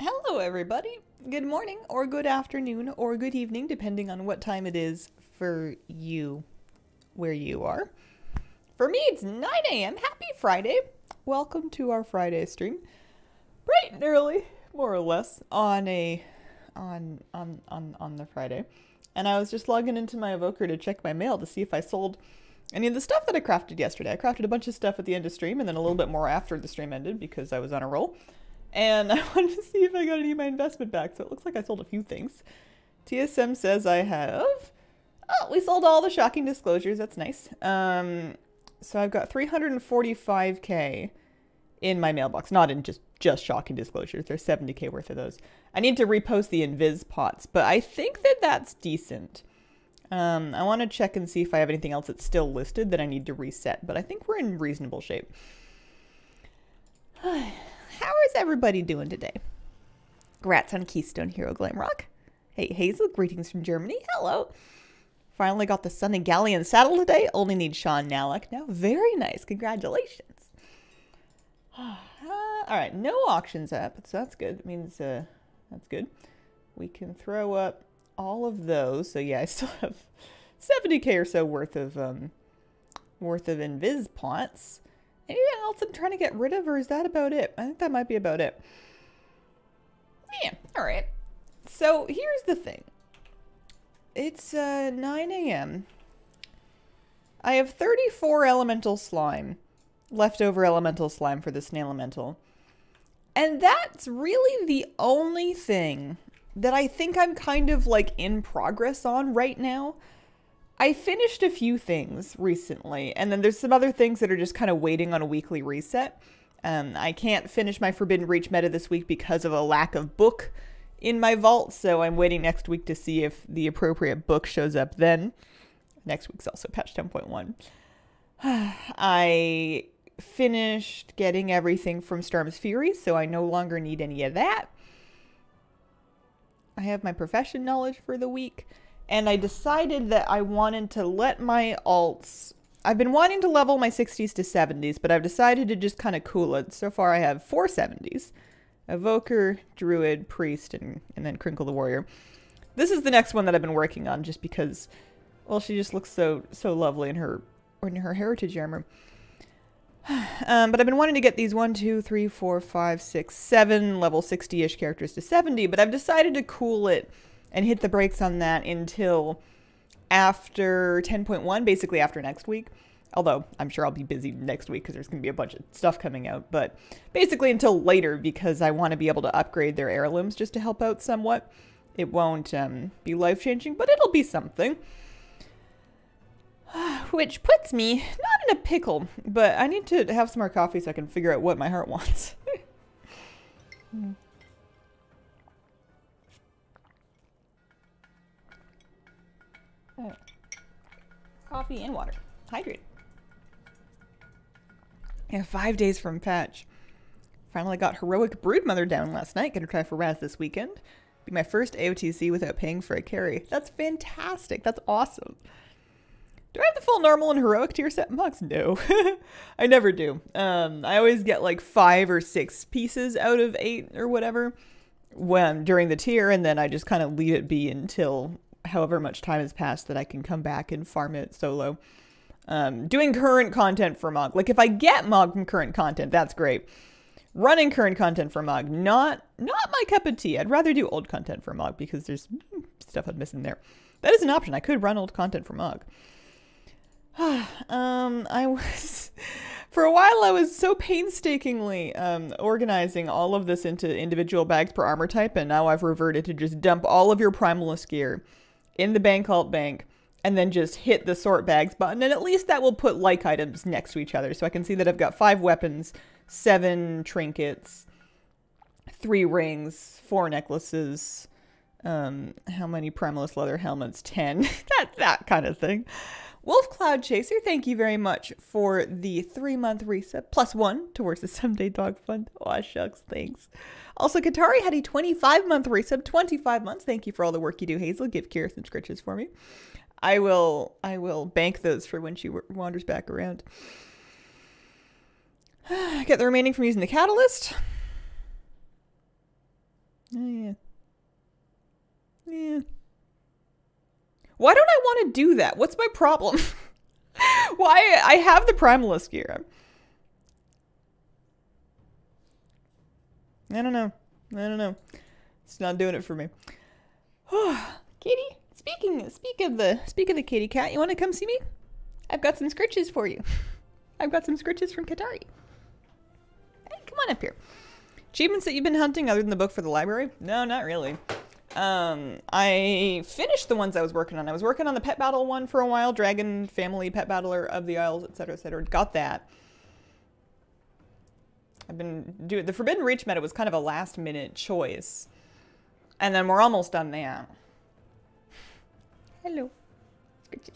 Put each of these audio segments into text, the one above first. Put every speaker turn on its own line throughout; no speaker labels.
Hello, everybody. Good morning, or good afternoon, or good evening, depending on what time it is for you, where you are. For me, it's 9 a.m. Happy Friday. Welcome to our Friday stream. Bright and early, more or less, on the Friday. And I was just logging into my evoker to check my mail to see if I sold any of the stuff that I crafted yesterday. I crafted a bunch of stuff at the end of stream and then a little bit more after the stream ended because I was on a roll. And I wanted to see if I got any of my investment back, so it looks like I sold a few things. TSM says I have... Oh, we sold all the shocking disclosures. That's nice. So I've got 345k in my mailbox. Not in just shocking disclosures. There's 70k worth of those. I need to repost the invis pots, but I think that that's decent. I want to check and see if I have anything else that's still listed that I need to reset, but I think we're in reasonable shape. How is everybody doing today? Grats on Keystone Hero Glamrock. Hey, Hazel, greetings from Germany. Hello. Finally got the Sun and Galleon saddle today. Only need Sean Nalek now. Very nice. Congratulations. All right, no auctions up, so that's good. It means that's good. We can throw up all of those. So yeah, I still have 70k or so worth of invis pots. Anything else I'm trying to get rid of, or is that about it? I think that might be about it. Yeah, all right. So here's the thing. It's 9 a.m. I have 34 elemental slime, leftover elemental slime for the snail elemental. And that's really the only thing that I think I'm kind of like in progress on right now. I finished a few things recently, and then there's some other things that are just kind of waiting on a weekly reset. I can't finish my Forbidden Reach meta this week because of a lack of book in my vault, so I'm waiting next week to see if the appropriate book shows up then. Next week's also patch 10.1. I finished getting everything from Storm's Fury, so I no longer need any of that. I have my profession knowledge for the week. And I decided that I wanted to let my alts... I've been wanting to level my 60s to 70s, but I've decided to just kind of cool it. So far I have 4 70s. Evoker, Druid, Priest, and then Crinkle the Warrior. This is the next one that I've been working on just because, well, she just looks so lovely in her heritage armor. But I've been wanting to get these 1, 2, 3, 4, 5, 6, 7 level 60-ish characters to 70, but I've decided to cool it and hit the brakes on that until after 10.1, basically after next week. Although, I'm sure I'll be busy next week because there's going to be a bunch of stuff coming out. But basically until later because I want to be able to upgrade their heirlooms just to help out somewhat. It won't be life-changing, but it'll be something. Which puts me not in a pickle, but I need to have some more coffee so I can figure out what my heart wants. Coffee and water. Hydrate. Yeah, 5 days from patch. Finally got Heroic Broodmother down last night. Gonna try for Raz this weekend. Be my first AOTC without paying for a carry. That's fantastic. That's awesome. Do I have the full normal and heroic tier set mugs? No. I never do. I always get like 5 or 6 pieces out of 8 or whatever during the tier, and then I just kind of leave it be until however much time has passed that I can come back and farm it solo. Doing current content for Mog. Like if I get Mog from current content, that's great. Running current content for Mog, not my cup of tea. I'd rather do old content for Mog because there's stuff I'm missing there. That is an option. I could run old content for Mog. For a while I was so painstakingly organizing all of this into individual bags per armor type, and now I've reverted to just dump all of your primalist gear in the bank alt bank and then just hit the sort bags button, and at least that will put like items next to each other so I can see that I've got 5 weapons, 7 trinkets, 3 rings, 4 necklaces, how many primalist leather helmets? 10. that kind of thing. Wolf Cloud Chaser, thank you very much for the 3-month reset, +1 towards the Someday Dog Fund. Aw, shucks, thanks. Also, Katari had a 25-month reset, 25 months. Thank you for all the work you do, Hazel. Give Kira some scritches for me. I will bank those for when she wanders back around. Get the remaining from using the catalyst. Oh, yeah. Yeah. Why don't I want to do that? What's my problem? Why? I have the Primalist gear. I don't know. I don't know. It's not doing it for me. Kitty, speak of the kitty cat, you want to come see me? I've got some scritches for you. I've got some scritches from Katari. Hey, come on up here. Achievements that you've been hunting other than the book for the library? No, not really. I finished the ones I was working on. I was working on the pet battle one for a while, Dragon Family Pet Battler of the Isles, etc., etc. Got that. I've been doing the Forbidden Reach meta was kind of a last minute choice. And then we're almost done that. Hello. Scritches.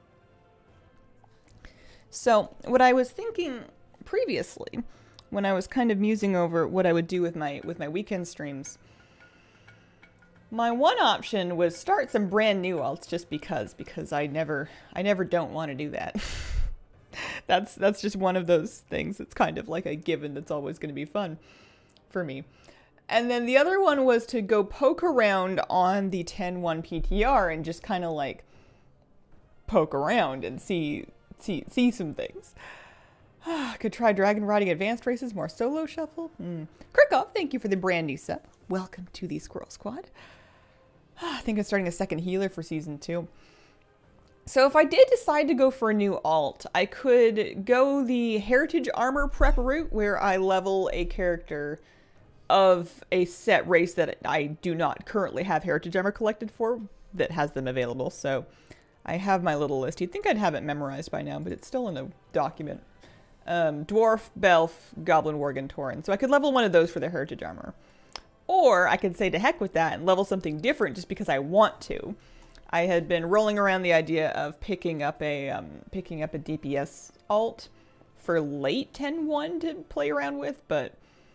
So, what I was thinking previously, when I was kind of musing over what I would do with my weekend streams, my one option was start some brand new alts just because I never don't want to do that. That's just one of those things that's kind of like a given that's always going to be fun for me. And then the other one was to go poke around on the 10-1 PTR and just kind of like poke around and see some things. Could try Dragon Riding Advanced Races, more solo shuffle. Krikov, thank you for the brand new sub. Welcome to the Squirrel Squad. I think I'm starting a second healer for season 2. So if I did decide to go for a new alt, I could go the Heritage Armor prep route where I level a character of a set race that I do not currently have Heritage Armor collected for that has them available. So I have my little list. You'd think I'd have it memorized by now, but it's still in a document. Dwarf, Belf, Goblin, Worgen, Tauren. So I could level one of those for the Heritage Armor. Or I could say to heck with that and level something different just because I want to. I had been rolling around the idea of picking up a DPS alt for late 10-1 to play around with, but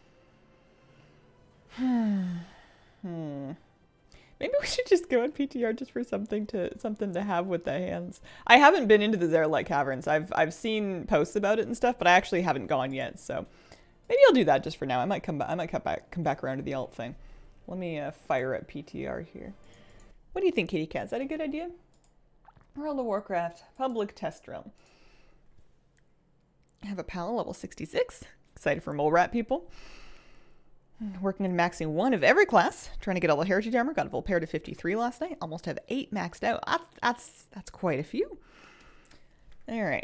maybe we should just go on PTR just for something to have with the hands. I haven't been into the Zerlite Caverns. I've seen posts about it and stuff, but I actually haven't gone yet. So maybe I'll do that just for now. I might come back around to the alt thing. Let me fire up PTR here. What do you think, Kitty Cat? Is that a good idea? World of Warcraft public test realm. I have a pal level 66. Excited for mole rat people. Working on maxing one of every class. Trying to get all the Heritage Armor. Got a full pair to 53 last night. Almost have 8 maxed out. That's quite a few. All right.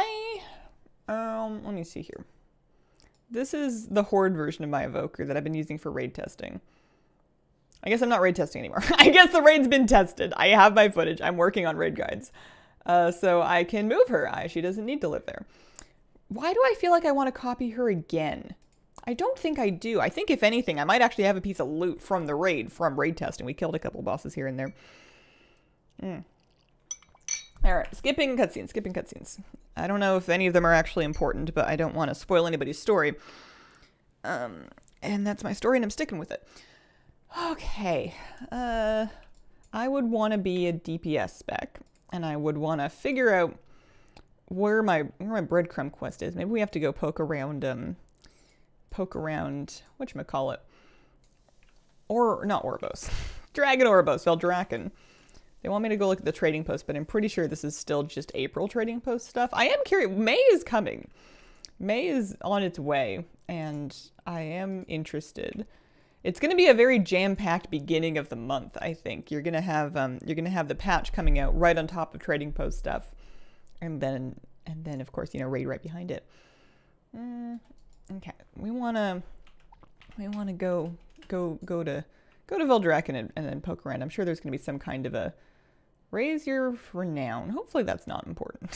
Let me see here. This is the Horde version of my Evoker that I've been using for raid testing. I guess I'm not raid testing anymore. I guess the raid's been tested. I have my footage. I'm working on raid guides. So I can move her. She doesn't need to live there. Why do I feel like I want to copy her again? I don't think I do. I think if anything, I might actually have a piece of loot from the raid, from raid testing. We killed a couple bosses here and there. All right, skipping cutscenes. I don't know if any of them are actually important, but I don't want to spoil anybody's story. And that's my story and I'm sticking with it. Okay, I would want to be a DPS spec, and I would want to figure out where my breadcrumb quest is. Maybe we have to go poke around, whatchamacallit, or not Orbos, Dragon Orbos, Veldraken. They want me to go look at the trading post, but I'm pretty sure this is still just April trading post stuff. I am curious. May is coming. May is on its way, and I am interested. It's going to be a very jam-packed beginning of the month, I think. You're going to have the patch coming out right on top of trading post stuff. And then of course, raid right behind it. Okay. We want to go to Veldraken and then poke around. I'm sure there's going to be some kind of a raise your renown. Hopefully that's not important.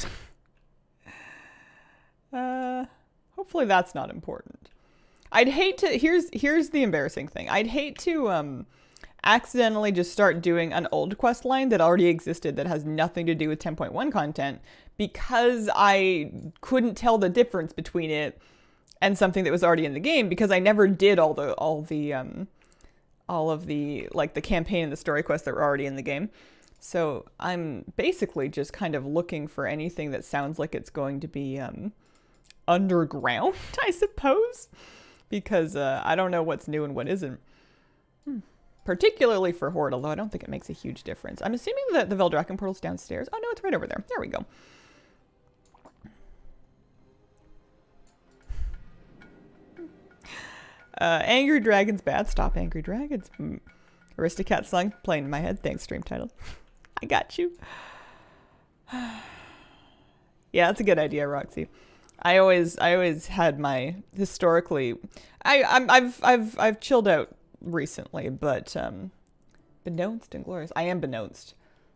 Hopefully that's not important. I'd hate to, here's the embarrassing thing. I'd hate to accidentally just start doing an old quest line that already existed that has nothing to do with 10.1 content because I couldn't tell the difference between it and something that was already in the game because I never did all of the like the campaign and the story quests that were already in the game. So I'm basically just kind of looking for anything that sounds like it's going to be underground, I suppose. Because I don't know what's new and what isn't. particularly for Horde, although I don't think it makes a huge difference. I'm assuming that the Veldraken portal's downstairs. Oh no, it's right over there. There we go. Angry Dragons bad. Stop Angry Dragons. Aristocat song playing in my head. Thanks, stream title. I got you. Yeah, that's a good idea, Roxy. I always had my historically. I've chilled out recently, but beknownst and glorious. I am beknownst.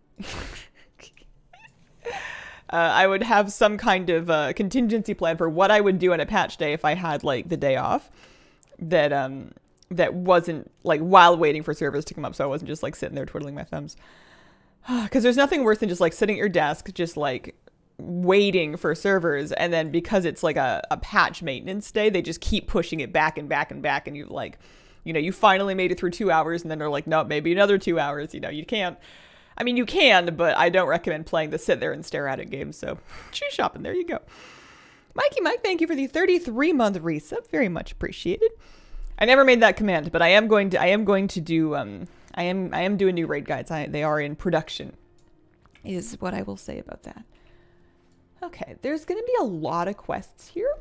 I would have some kind of contingency plan for what I would do on a patch day if I had like the day off. That wasn't like while waiting for servers to come up, so I wasn't just like sitting there twiddling my thumbs. Because there's nothing worse than just like sitting at your desk, just like waiting for servers, and then because it's like a patch maintenance day, they just keep pushing it back and back and back, and you like, you know, you finally made it through 2 hours, and then they're like, no, maybe another 2 hours. You know, you can't. I mean, you can, but I don't recommend playing the sit there and stare at it game. So, shoe shopping. There you go. Mikey Mike, thank you for the 33-month resub. Very much appreciated. I never made that command, but I am going to do I am doing new raid guides. They are in production, is what I will say about that. Okay, there's gonna be a lot of quests here.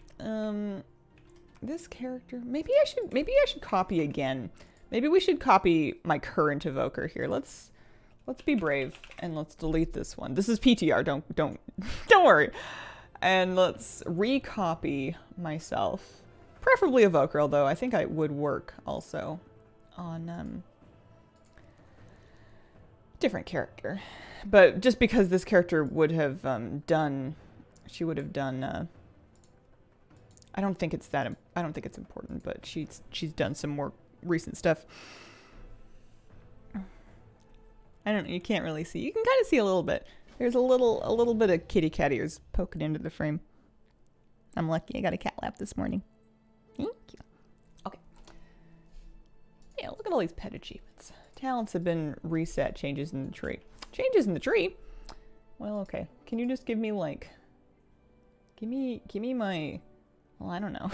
This character, maybe I should copy again. Maybe we should copy my current evoker here. Let's be brave and let's delete this one. This is PTR. Don't worry. And let's recopy myself. Preferably Evoker, although I think I would work also on different character. But just because this character would have she would have done, I don't think it's important, but she's done some more recent stuff. I don't know, you can't really see. You can kind of see a little bit. There's a little bit of kitty cat ears poking into the frame. I'm lucky I got a cat lap this morning. Thank you. Okay. Yeah, look at all these pet achievements. Talents have been reset. Changes in the tree. Changes in the tree? Well, okay. Can you just give me, like... Give me my... Well, I don't know.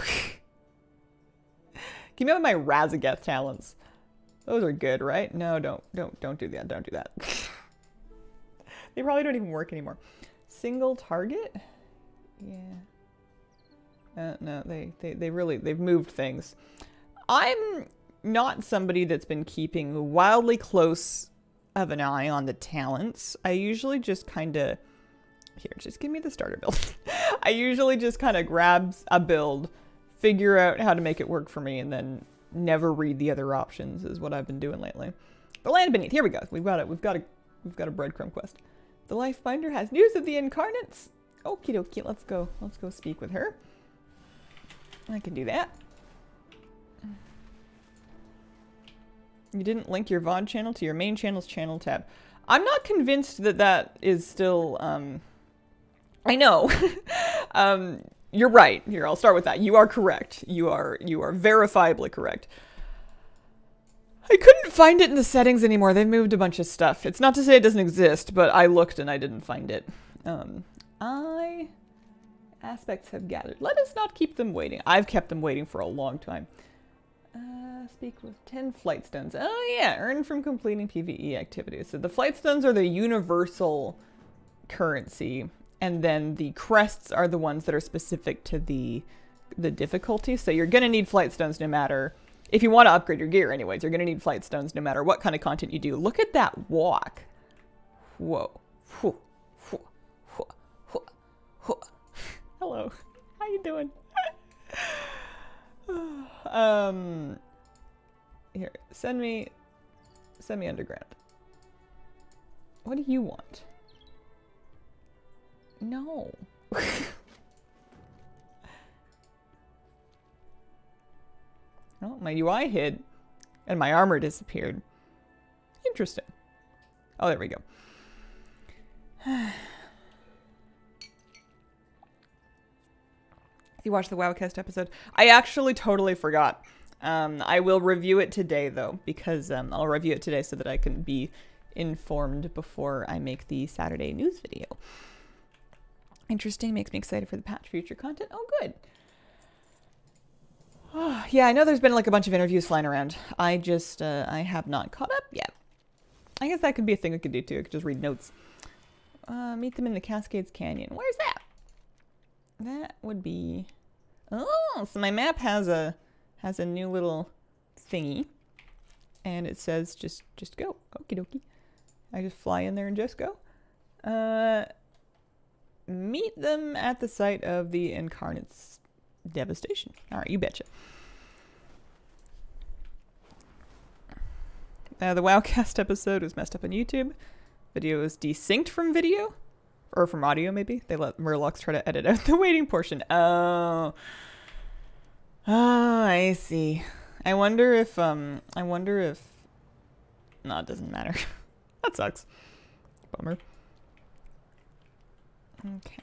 Give me my Razageth talents. Those are good, right? No, don't do that. Don't do that. They probably don't even work anymore. Single target? Yeah. No, they've moved things. I'm not somebody that's been keeping wildly close of an eye on the talents. I usually just kind of... Here, just give me the starter build. I usually just kind of grab a build, figure out how to make it work for me, and then never read the other options is what I've been doing lately. The Land Beneath. Here we go. We've got a breadcrumb quest. The Lifebinder has news of the incarnates. Okie dokie. Let's go speak with her. I can do that. You didn't link your VOD channel to your main channel's channel tab. I'm not convinced that is still, I know. You're right. Here, I'll start with that. You are correct. You are verifiably correct. I couldn't find it in the settings anymore. They've moved a bunch of stuff. It's not to say it doesn't exist, but I looked and I didn't find it. Aspects have gathered. Let us not keep them waiting. I've kept them waiting for a long time. Speak with 10 flight stones. Oh yeah, earned from completing PvE activities. So the flight stones are the universal currency, and then the crests are the ones that are specific to the difficulty. So you're gonna need flight stones no matter, if you want to upgrade your gear anyways, you're gonna need flight stones no matter what kind of content you do. Look at that walk. Whoa. Hello. How you doing? Here, send me underground. What do you want? No. Oh, my UI hid and my armor disappeared. Interesting. Oh, there we go. You watched the Wowcast episode? I actually totally forgot. I will review it today, though, because I'll review it today so that I can be informed before I make the Saturday news video. Interesting. Makes me excited for the patch future content. Oh, good. Yeah, I know there's been like a bunch of interviews flying around. I just, I have not caught up yet. I guess that could be a thing I could do too. I could just read notes. Meet them in the Cascades Canyon. Where's that? That would be... Oh, so my map has a new little thingy. And it says just go. Okie dokie. I just fly in there and just go. Meet them at the site of the Incarnate's devastation. Alright, you betcha. The Wowcast episode was messed up on YouTube. Video is desynced from video. Or from audio, maybe. They let Murlocs try to edit out the waiting portion. Oh. Oh, I see. I wonder if... No, it doesn't matter. That sucks. Bummer. Okay.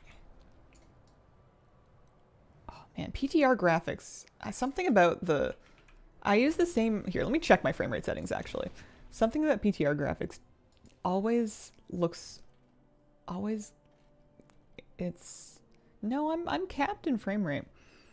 Oh, man. PTR graphics. Something about the... I use the same... Here, let me check my frame rate settings, actually. Something about PTR graphics always looks... Always... It's... No, I'm capped in frame rate.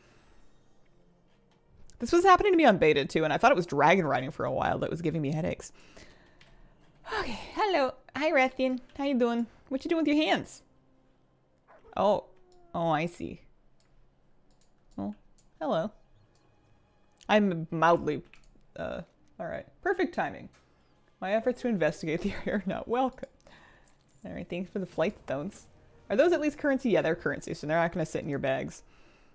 This was happening to me on beta, too, and I thought it was dragon riding for a while that was giving me headaches. Okay, hello. Hi, Rathian. How you doing? What you doing with your hands? Oh. Oh, I see. Oh, hello. I'm mildly... alright. Perfect timing. My efforts to investigate the area are not welcome. Alright, thanks for the flight stones. Are those at least currency? Yeah, they're currency, so they're not going to sit in your bags.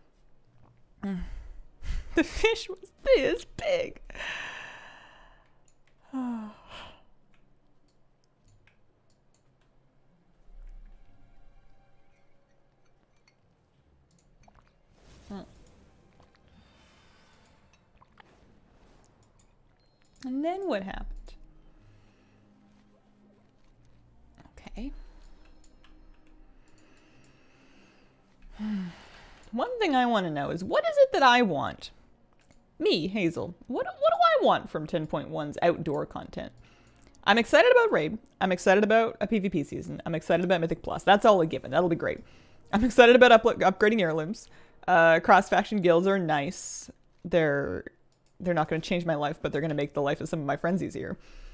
The fish was this big. Oh. And then what happened? Okay. One thing I want to know is, what is it that I want? Me, Hazel. What do I want from 10.1's outdoor content? I'm excited about Raid. I'm excited about a PvP season. I'm excited about Mythic Plus. That's all a given. That'll be great. I'm excited about upgrading heirlooms. Cross-faction guilds are nice. They're not going to change my life, but they're going to make the life of some of my friends easier.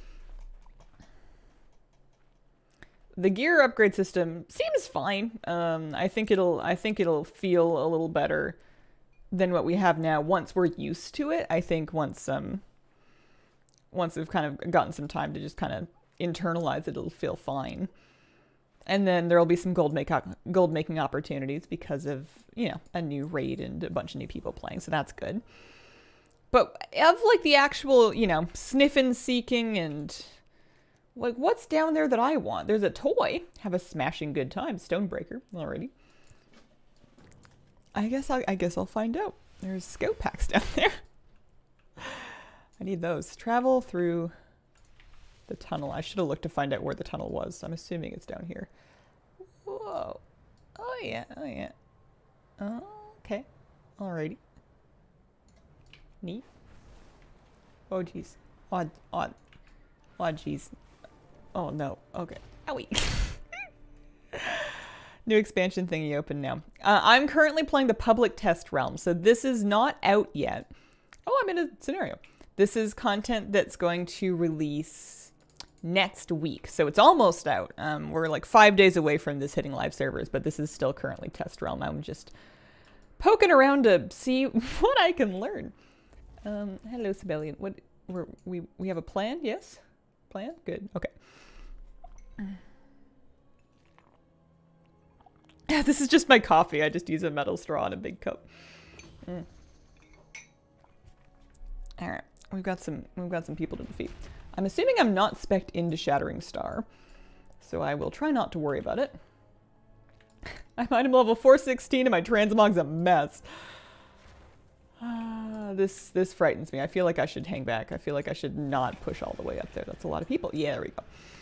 The gear upgrade system seems fine. I think it'll feel a little better than what we have now once we're used to it. I think once we've kind of gotten some time to just kind of internalize it, it'll feel fine. And then there'll be some gold making opportunities because of, you know, a new raid and a bunch of new people playing, so that's good. But of like the actual, you know, sniffing, seeking, and like what's down there that I want? There's a toy. Have a smashing good time. Stonebreaker already. I guess I'll find out. There's scout packs down there. I need those. Travel through the tunnel. I should have looked to find out where the tunnel was. I'm assuming it's down here. Whoa. Oh yeah. Oh yeah. Oh, okay. Alrighty. Neat. Oh jeez. Odd. Oh jeez. Oh no. Okay. Owie. New expansion thingy open now. I'm currently playing the public test realm, so this is not out yet. Oh, I'm in a scenario. This is content that's going to release next week, so it's almost out. We're like 5 days away from this hitting live servers, but this is still currently test realm. I'm just poking around to see what I can learn. Hello, Sibelian. What we have a plan? Yes? Plan? Good. Okay. This is just my coffee. I just use a metal straw in a big cup. All right, we've got some people to defeat. I'm assuming I'm not spec'd into Shattering Star, so I will try not to worry about it. I'm item level 416 and my transmog's a mess. This frightens me. I feel like I should hang back. I feel like I should not push all the way up there. That's a lot of people. Yeah, there we go.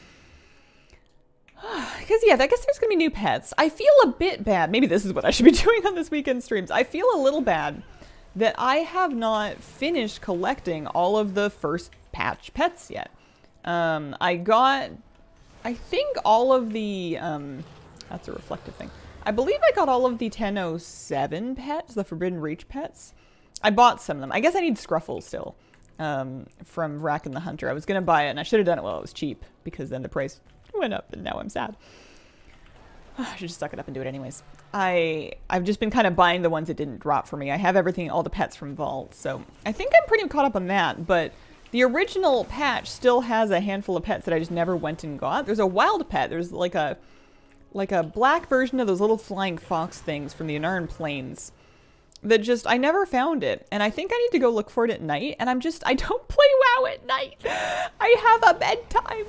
Because, yeah, I guess there's going to be new pets. I feel a bit bad. Maybe this is what I should be doing on this weekend streams. I feel a little bad that I have not finished collecting all of the first patch pets yet. I got, I think, all of the, that's a reflective thing. I believe I got all of the 1007 pets, the Forbidden Reach pets. I bought some of them. I guess I need Scruffle still from Rack and the Hunter. I was going to buy it, and I should have done it while it was cheap, because then the price went up, and now I'm sad. I should just suck it up and do it anyways. I've just been kind of buying the ones that didn't drop for me. I have everything, all the pets from Vault, so I think I'm pretty caught up on that, but the original patch still has a handful of pets that I just never went and got. There's a wild pet. There's like a black version of those little flying fox things from the Anarn Plains that just, I never found it. And I think I need to go look for it at night, and I don't play WoW at night. I have a bedtime.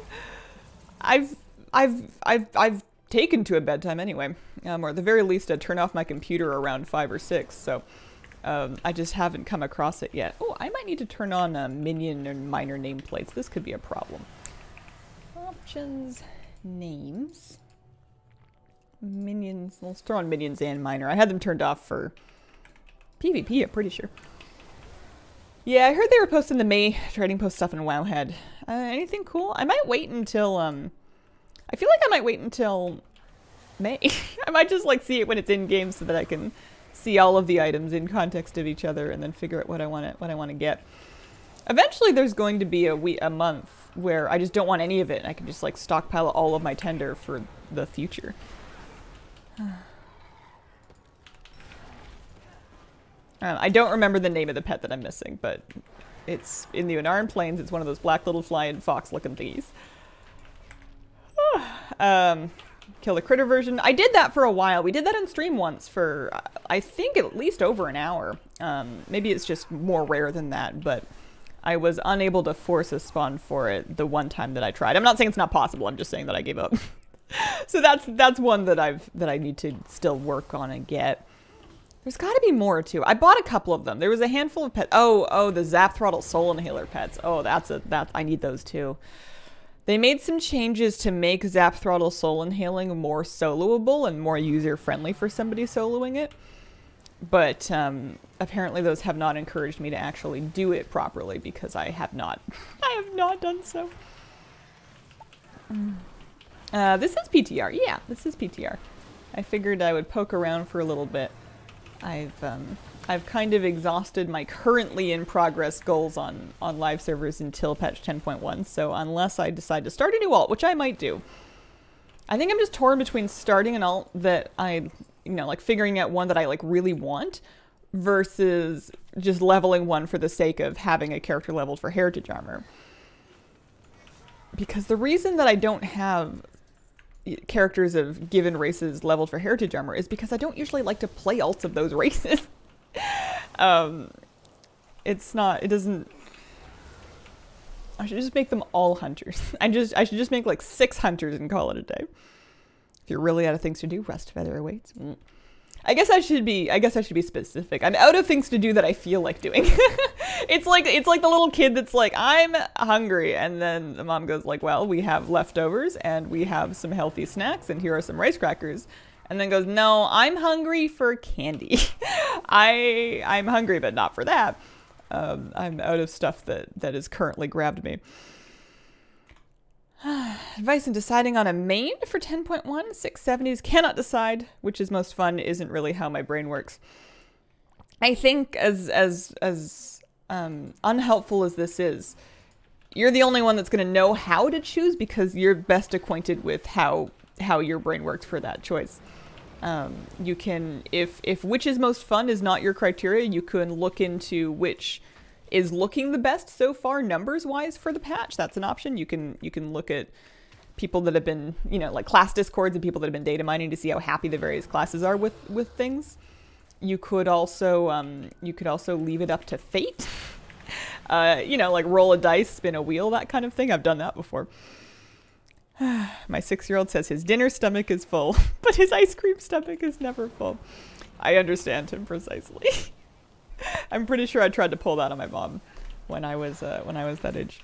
I've taken to a bedtime anyway, or at the very least I turn off my computer around 5 or 6, so I just haven't come across it yet. Oh, I might need to turn on minion and minor nameplates. This could be a problem. Options, names, minions. Let's throw on minions and minor. I had them turned off for PvP, I'm pretty sure. Yeah, I heard they were posting the May trading post stuff in Wowhead. Anything cool? I might wait until I feel like I might wait until May. I might just like see it when it's in game so that I can see all of the items in context of each other and then figure out what I want to get. Eventually there's going to be a month where I just don't want any of it and I can just like stockpile all of my tender for the future. I don't remember the name of the pet that I'm missing, but it's in the Anarn Plains. It's one of those black little flying fox looking thingies. Kill the critter version. I did that for a while. We did that on stream once for, I think, at least over an hour. Maybe it's just more rare than that, but I was unable to force a spawn for it the one time that I tried. I'm not saying it's not possible. I'm just saying that I gave up. So that's one that I need to still work on and get. There's got to be more too. I bought a couple of them. There was a handful of pets. Oh, the Zap Throttle Soul Inhaler pets. Oh, I need those too. They made some changes to make Zap Throttle Soul Inhaling more soloable and more user-friendly for somebody soloing it. But apparently those have not encouraged me to actually do it properly because I have not done so. This is PTR. Yeah, this is PTR. I figured I would poke around for a little bit. I've kind of exhausted my currently in progress goals on live servers until patch 10.1, so unless I decide to start a new alt, which I might do. I think I'm just torn between starting an alt that like figuring out one that I like really want versus just leveling one for the sake of having a character leveled for heritage armor. Because the reason that I don't have characters of given races leveled for heritage armor is because I don't usually like to play alts of those races. It doesn't, I should just make them all hunters. I should just make like 6 hunters and call it a day. If you're really out of things to do, Rust Feather awaits. I guess I should be specific. I'm out of things to do that I feel like doing. It's like the little kid that's like, I'm hungry, and then the mom goes like, well, we have leftovers and we have some healthy snacks and here are some rice crackers. And then goes, no, I'm hungry for candy. I'm hungry, but not for that. I'm out of stuff that has currently grabbed me. Advice in deciding on a main for 10.1, 670s, cannot decide which is most fun isn't really how my brain works. I think as unhelpful as this is, you're the only one that's going to know how to choose because you're best acquainted with how your brain works for that choice. You can, if which is most fun is not your criteria, you can look into which is looking the best so far numbers-wise for the patch. That's an option. You can look at people that have been, like class discords and people that have been data mining to see how happy the various classes are with things. You could also leave it up to fate. Like roll a dice, spin a wheel, that kind of thing. I've done that before. My 6-year-old says his dinner stomach is full, but his ice cream stomach is never full. I understand him precisely. I'm pretty sure I tried to pull that on my mom when I was that age.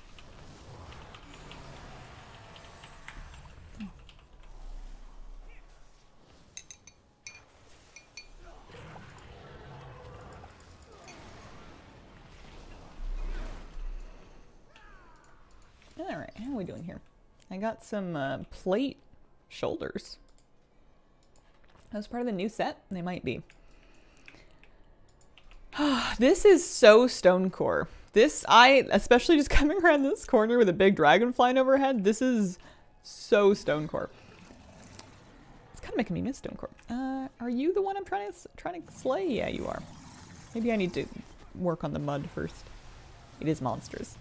All right, how are we doing here? I got some plate shoulders. That was part of the new set? They might be. This is so stone core. This, especially just coming around this corner with a big dragon flying overhead, this is so stone core. It's kind of making me miss stone core. Are you the one I'm trying to slay? Yeah, you are. Maybe I need to work on the mud first. It is monstrous.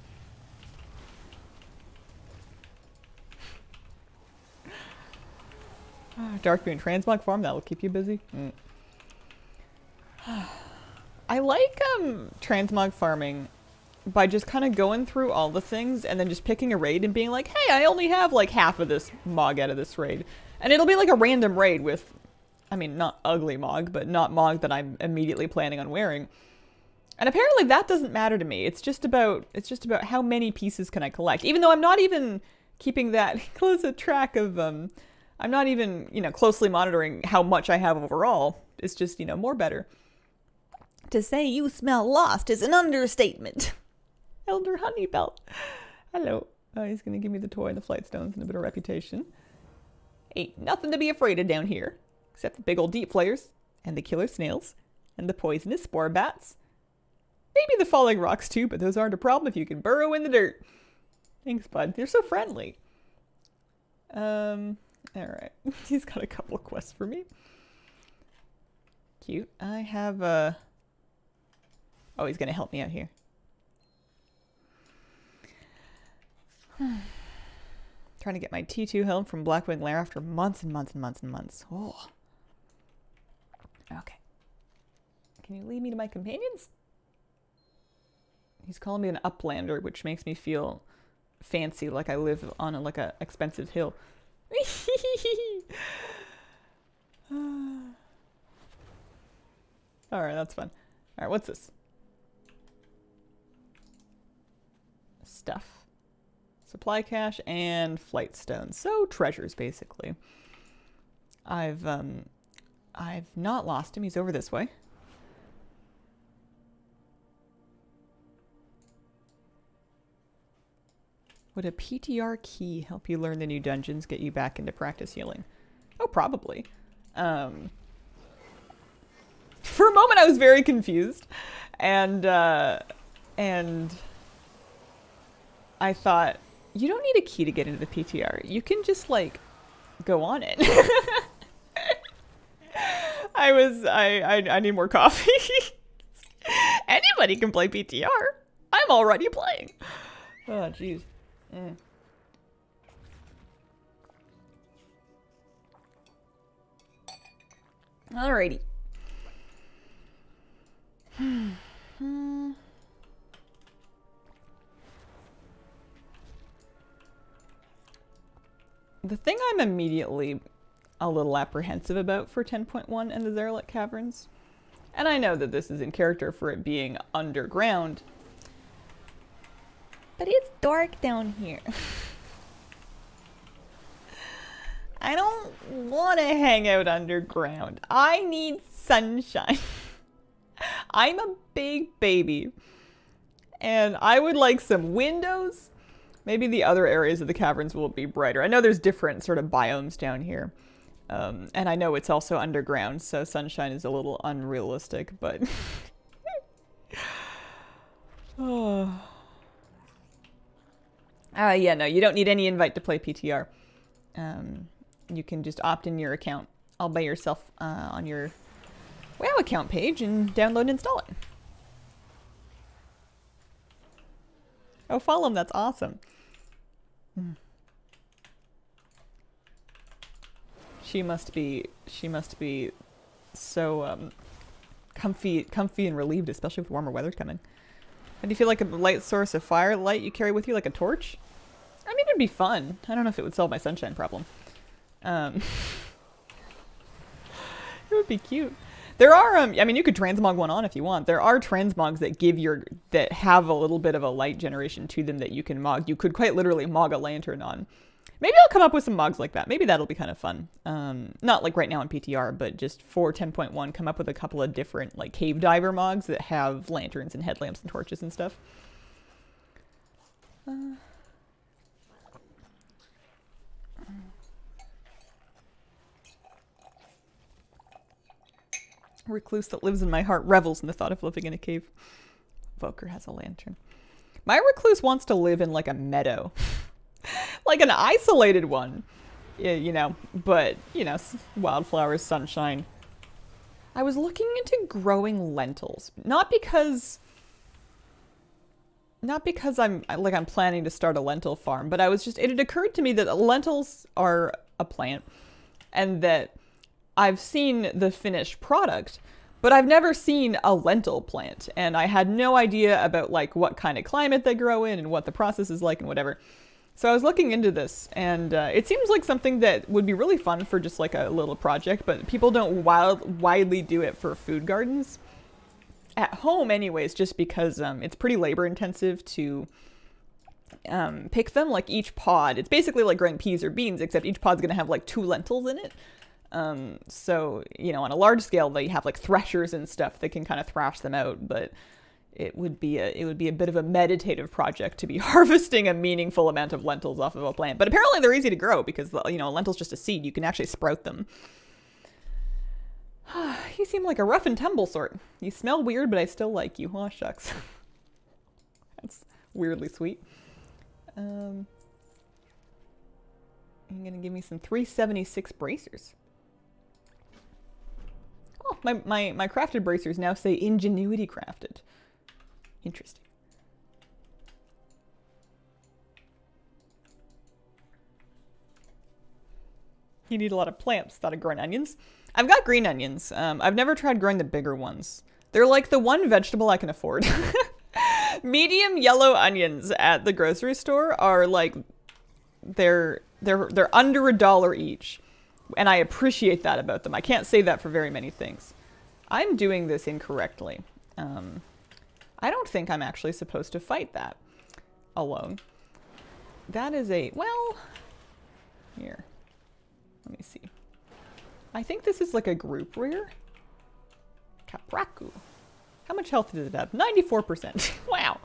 Darkmoon Transmog Farm, that'll keep you busy. I like transmog farming by just kind of going through all the things and then just picking a raid and being like, hey, I only have like half of this mog out of this raid. And it'll be like a random raid with, I mean, not ugly mog, but not mog that I'm immediately planning on wearing. And apparently that doesn't matter to me. It's just about how many pieces can I collect. Even though I'm not even keeping that close a track of, I'm not even, you know, closely monitoring how much I have overall. It's just, you know, more better. To say you smell lost is an understatement. Elder Honeybelt. Hello. Oh, he's going to give me the toy, the flight stones, and a bit of reputation. Ain't nothing to be afraid of down here, except the big old deep flayers, and the killer snails, and the poisonous spore bats. Maybe the falling rocks too, but those aren't a problem if you can burrow in the dirt. Thanks, bud. You're so friendly. Alright. He's got a couple of quests for me. Cute. I have a... Oh, he's gonna help me out here. Trying to get my T2 helm from Blackwing Lair after months and months and months and months. Oh. Okay. Can you lead me to my companions? He's calling me an uplander, which makes me feel fancy, like I live on like a expensive hill. Alright, that's fun. Alright, what's this? Stuff. Supply cache and flight stones. So treasures, basically. I've not lost him. He's over this way. Would a PTR key help you learn the new dungeons, get you back into practice healing? Oh, probably. For a moment I was very confused. And I thought, you don't need a key to get into the PTR. You can just, like, go on it. I need more coffee. Anybody can play PTR. I'm already playing. Oh, jeez. Alrighty. The thing I'm immediately a little apprehensive about for 10.1 and the Zerlet Caverns, and I know that this is in character for it being underground, but it's dark down here. I don't want to hang out underground. I need sunshine. I'm a big baby, and I would like some windows. Maybe the other areas of the caverns will be brighter. I know there's different sort of biomes down here. And I know it's also underground, so sunshine is a little unrealistic, but... Oh. Yeah, no, you don't need any invite to play PTR. You can just opt in your account all by yourself on your WoW account page and download and install it. Oh, follow him, that's awesome. She must be so comfy and relieved, especially with warmer weather coming. And do you feel like a light source of firelight you carry with you, like a torch? I mean, it'd be fun. I don't know if it would solve my sunshine problem. It would be cute. There are, I mean, you could transmog one on if you want. There are transmogs that have a little bit of a light generation to them that you can mog. You could quite literally mog a lantern on. Maybe I'll come up with some mogs like that. Maybe that'll be kind of fun. Not like right now in PTR, but just for 10.1, come up with a couple of different like cave diver mogs that have lanterns and headlamps and torches and stuff. recluse that lives in my heart revels in the thought of living in a cave. Voker has a lantern. My recluse wants to live in like a meadow. Like an isolated one. Yeah, you know, but, you know, wildflowers, sunshine. I was looking into growing lentils. Not because I'm planning to start a lentil farm, but it had occurred to me that lentils are a plant and that I've seen the finished product, but I've never seen a lentil plant, and I had no idea about like what kind of climate they grow in and what the process is like and whatever. So I was looking into this, and it seems like something that would be really fun for just like a little project, but people don't widely do it for food gardens. At home anyways, just because it's pretty labor intensive to pick them. Like each pod, it's basically like growing peas or beans, except each pod's gonna have like 2 lentils in it. So, you know, on a large scale, they have like threshers and stuff that can kind of thrash them out, but it would be a bit of a meditative project to be harvesting a meaningful amount of lentils off of a plant. But apparently they're easy to grow because, you know, a lentil's just a seed. You can actually sprout them. You seem like a rough and tumble sort. You smell weird, but I still like you. Aw, shucks. That's weirdly sweet. You're gonna give me some 376 bracers. Oh, my crafted bracers now say ingenuity crafted. Interesting. You need a lot of plants. Thought of growing onions. I've got green onions. I've never tried growing the bigger ones. They're like the one vegetable I can afford. Medium yellow onions at the grocery store are like, they're under $1 each. And I appreciate that about them. I can't say that for very many things. I'm doing this incorrectly. I don't think I'm actually supposed to fight that alone. That is a, well, here. Let me see. I think this is like a group rear. Capraku. How much health did it have? 94%. Wow.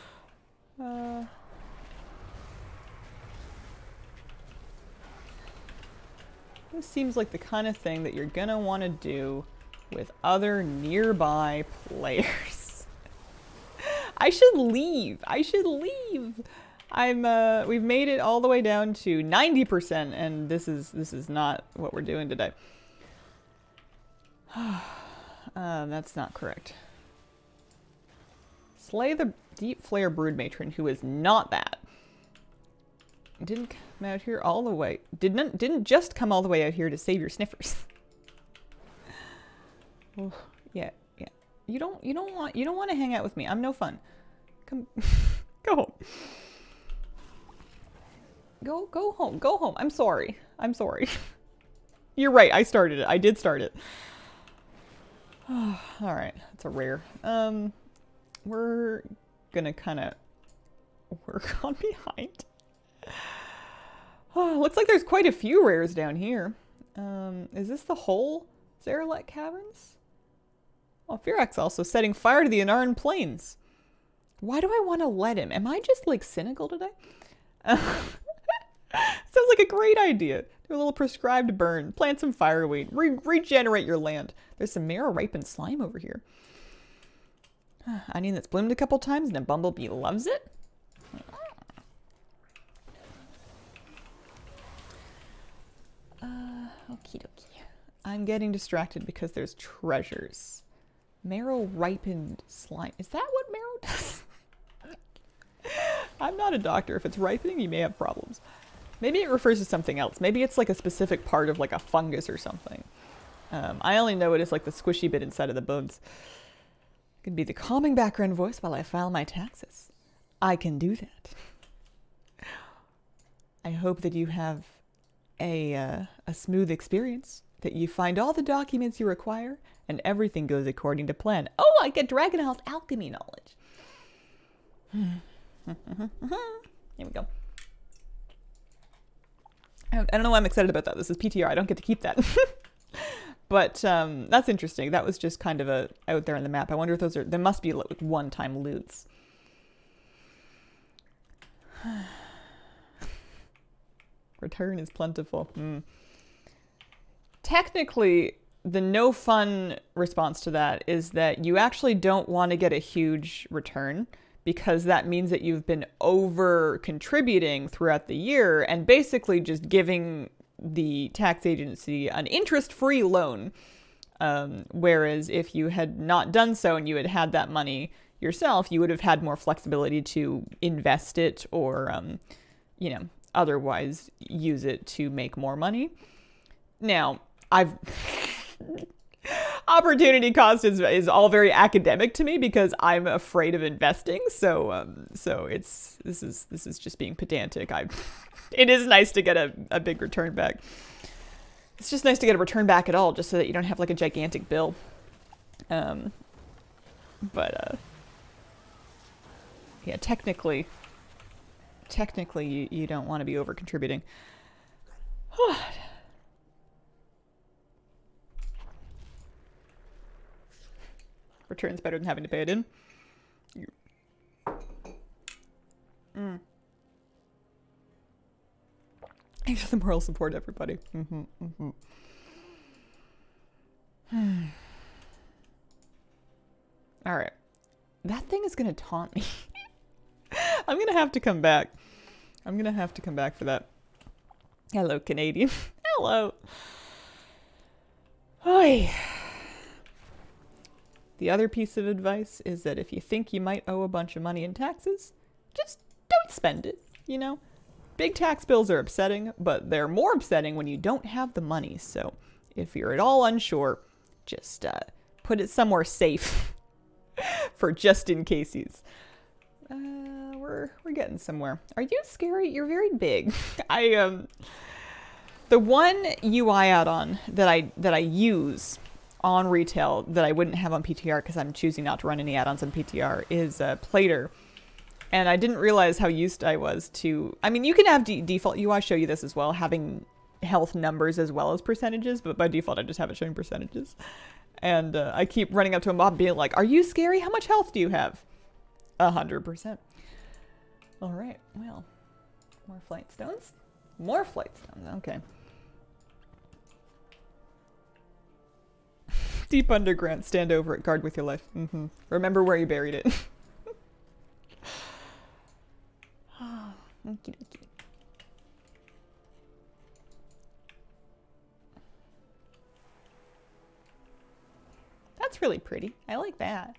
This seems like the kind of thing that you're gonna want to do with other nearby players. I should leave. I should leave. We've made it all the way down to 90%, and this is not what we're doing today. That's not correct. Slay the deep flare brood matron, who is not that. Didn't come out here all the way. Didn't just come all the way out here to save your sniffers. Oh, yeah. You don't want to hang out with me. I'm no fun. Come, go home. Go home. Go home. I'm sorry. I'm sorry. You're right. I started it. I did start it. All right. That's a rare. We're gonna kind of work on behind. Oh, looks like there's quite a few rares down here. Is this the whole Zeralek Caverns? Oh, Firax also setting fire to the Anaran Plains. Why do I want to let him? Am I just like cynical today? Sounds like a great idea. Do a little prescribed burn. Plant some fireweed. Regenerate your land. There's some marrow ripened slime over here. Onion that's bloomed a couple times and a bumblebee loves it. Okie dokie. I'm getting distracted because there's treasures. Marrow ripened slime. Is that what marrow does? I'm not a doctor. If it's ripening, you may have problems. Maybe it refers to something else. Maybe it's like a specific part of like a fungus or something. I only know it is like the squishy bit inside of the bones. Could be the calming background voice while I file my taxes. I can do that. I hope that you have a smooth experience, that you find all the documents you require, and everything goes according to plan. Oh, I get Dragon House alchemy knowledge. Here we go. I don't know why I'm excited about that. This is PTR. I don't get to keep that. But that's interesting. That was just kind of out there on the map. I wonder if those are... There must be like one-time loots. Return is plentiful. Technically, the no fun response to that is that you actually don't want to get a huge return, because that means that you've been over contributing throughout the year and basically just giving the tax agency an interest-free loan. Whereas if you had not done so and you had had that money yourself, you would have had more flexibility to invest it or, you know, otherwise use it to make more money. Now, opportunity cost is all very academic to me because I'm afraid of investing. So this is just being pedantic. It is nice to get a big return back. It's just nice to get a return back at all, just so that you don't have like a gigantic bill. Yeah, technically you don't want to be over contributing. Return's better than having to pay it in. Thanks for the moral support, everybody. All right. That thing is going to taunt me. I'm going to have to come back. I'm going to have to come back for that. Hello, Canadian. Hello. Oi. The other piece of advice is that if you think you might owe a bunch of money in taxes, just don't spend it, you know? Big tax bills are upsetting, but they're more upsetting when you don't have the money. So if you're at all unsure, just put it somewhere safe for just in cases. We're getting somewhere. Are you scary? You're very big. The one UI add-on that I use on retail that I wouldn't have on PTR because I'm choosing not to run any add-ons on PTR is Plater. And I didn't realize how used I was to... I mean, you can have default UI show you this as well, having health numbers as well as percentages, but by default I just have it showing percentages. And I keep running up to a mob being like, are you scary? How much health do you have? 100%. All right, well, more flight stones? More flight stones, okay. Deep underground, stand over it, guard with your life. Remember where you buried it. Okie dokie. That's really pretty. I like that.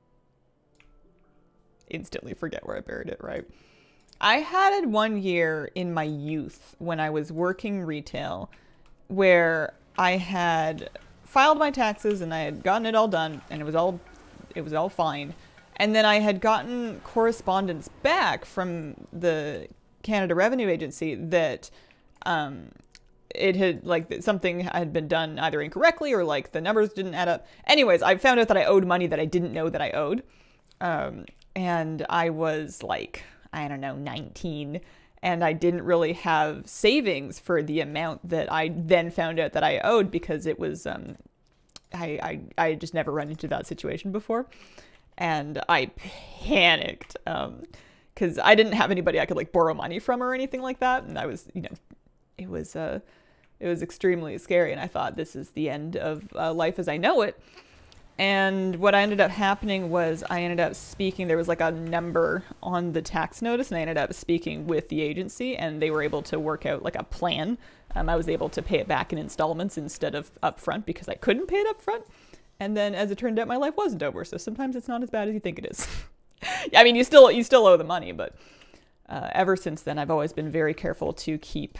Instantly forget where I buried it, right? I had it one year in my youth when I was working retail where I had filed my taxes and I had gotten it all done and it was all fine. And then I had gotten correspondence back from the Canada Revenue Agency that it had, like, something had been done either incorrectly or, like, the numbers didn't add up. Anyways, I found out that I owed money that I didn't know that I owed. And I was, like, I don't know, 19. And I didn't really have savings for the amount that I then found out that I owed because it was, I had just never run into that situation before. And I panicked because I didn't have anybody I could like borrow money from or anything like that. And I was, you know, it was extremely scary. And I thought this is the end of life as I know it. And what ended up happening was I ended up speaking, there was like a number on the tax notice and I ended up speaking with the agency and they were able to work out like a plan. I was able to pay it back in installments instead of upfront because I couldn't pay it upfront. And then as it turned out, my life wasn't over. So sometimes it's not as bad as you think it is. I mean, you still owe the money, but ever since then, I've always been very careful to keep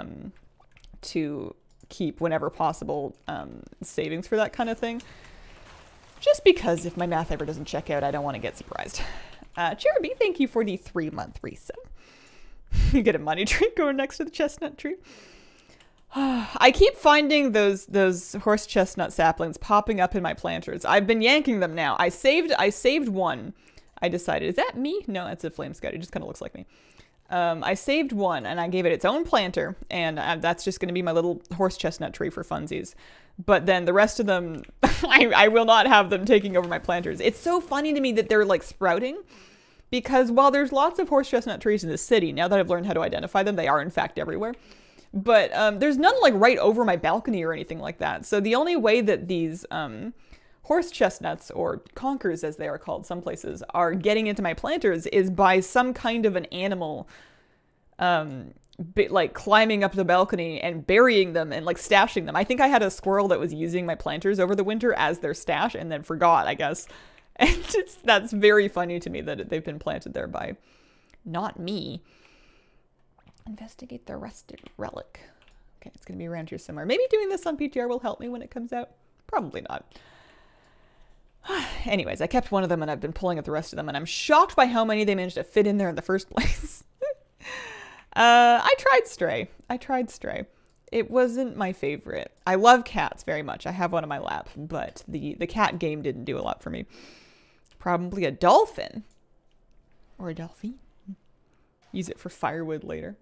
whenever possible savings for that kind of thing. Just because if my math ever doesn't check out, I don't want to get surprised. Cherubi, thank you for the 3-month resub. You get a money tree going next to the chestnut tree. I keep finding those horse chestnut saplings popping up in my planters. I've been yanking them now. I saved one. I decided, is that me? No, that's a flame scout. It just kind of looks like me. I saved one and I gave it its own planter and that's just going to be my little horse chestnut tree for funsies. But then the rest of them, I will not have them taking over my planters. It's so funny to me that they're like sprouting because while there's lots of horse chestnut trees in the city, now that I've learned how to identify them, they are in fact everywhere. But there's none like right over my balcony or anything like that. So the only way that these horse chestnuts, or conkers as they are called some places, are getting into my planters is by some kind of an animal like climbing up the balcony and burying them and like stashing them. I think I had a squirrel that was using my planters over the winter as their stash and then forgot, I guess. And that's very funny to me that they've been planted there by not me. Investigate the rusted relic. Okay, it's going to be around here somewhere. Maybe doing this on PTR will help me when it comes out. Probably not. Anyways, I kept one of them and I've been pulling up the rest of them, and I'm shocked by how many they managed to fit in there in the first place. I tried Stray. It wasn't my favorite. I love cats very much. I have one on my lap, but the cat game didn't do a lot for me. Probably a dolphin. Or a dolphin. Use it for firewood later.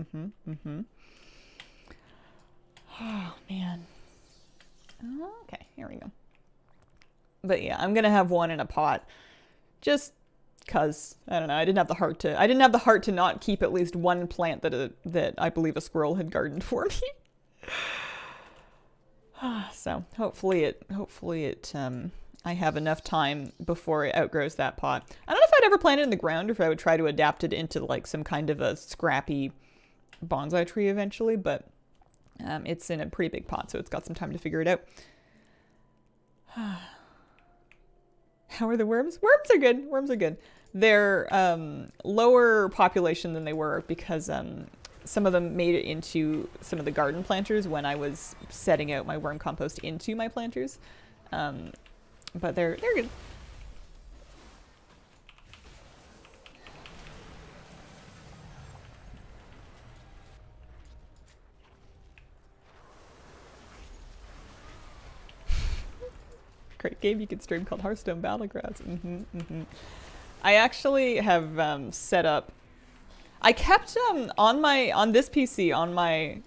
Oh, man. Okay, here we go. But yeah, I'm gonna have one in a pot. Just cause, I don't know, I didn't have the heart to not keep at least one plant that I believe a squirrel had gardened for me. So hopefully I have enough time before it outgrows that pot. I don't know if I'd ever plant it in the ground or if I would try to adapt it into like some kind of a scrappy bonsai tree eventually, but it's in a pretty big pot, so it's got some time to figure it out. How are the worms? Worms are good. Worms are good. They're lower population than they were because some of them made it into some of the garden planters when I was setting out my worm compost into my planters. But they're good. Great game you could stream called Hearthstone Battlegrounds. I actually have set up. I kept on this PC on my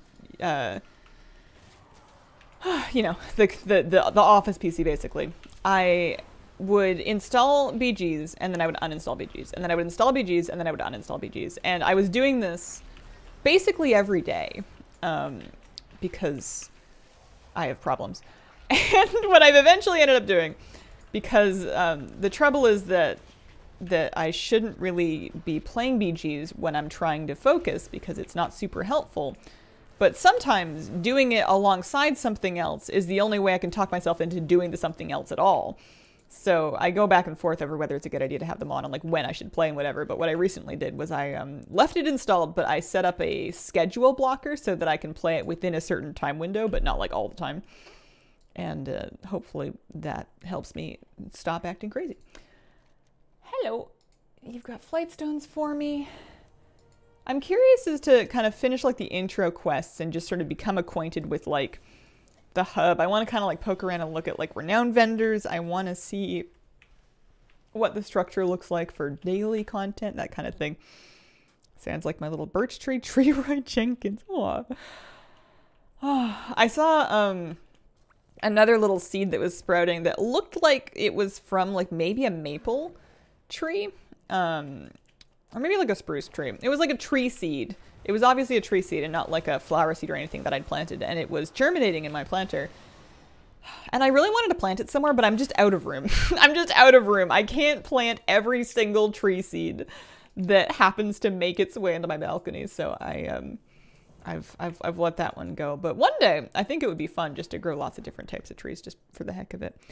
you know, the office PC basically. I would install BGs and then I would uninstall BGs and then I would install BGs and then I would uninstall BGs, and I was doing this basically every day because I have problems. And what I've eventually ended up doing, because the trouble is that I shouldn't really be playing BGs when I'm trying to focus because it's not super helpful. But sometimes doing it alongside something else is the only way I can talk myself into doing the something else at all. So I go back and forth over whether it's a good idea to have them on and like when I should play and whatever. But what I recently did was I left it installed, but I set up a schedule blocker so that I can play it within a certain time window, but not like all the time. And hopefully that helps me stop acting crazy. Hello. You've got flight stones for me. I'm curious as to kind of finish like the intro quests and just sort of become acquainted with like the hub. I want to kind of like poke around and look at like renowned vendors. I want to see what the structure looks like for daily content, that kind of thing. Sounds like my little birch tree, Roy Jenkins. Aww. Oh, I saw another little seed that was sprouting that looked like it was from like maybe a maple tree. Or maybe like a spruce tree. It was like a tree seed. It was obviously a tree seed and not like a flower seed or anything that I'd planted. And it was germinating in my planter. And I really wanted to plant it somewhere, but I'm just out of room. I'm just out of room. I can't plant every single tree seed that happens to make its way into my balcony. So I've let that one go. But one day, I think it would be fun just to grow lots of different types of trees just for the heck of it.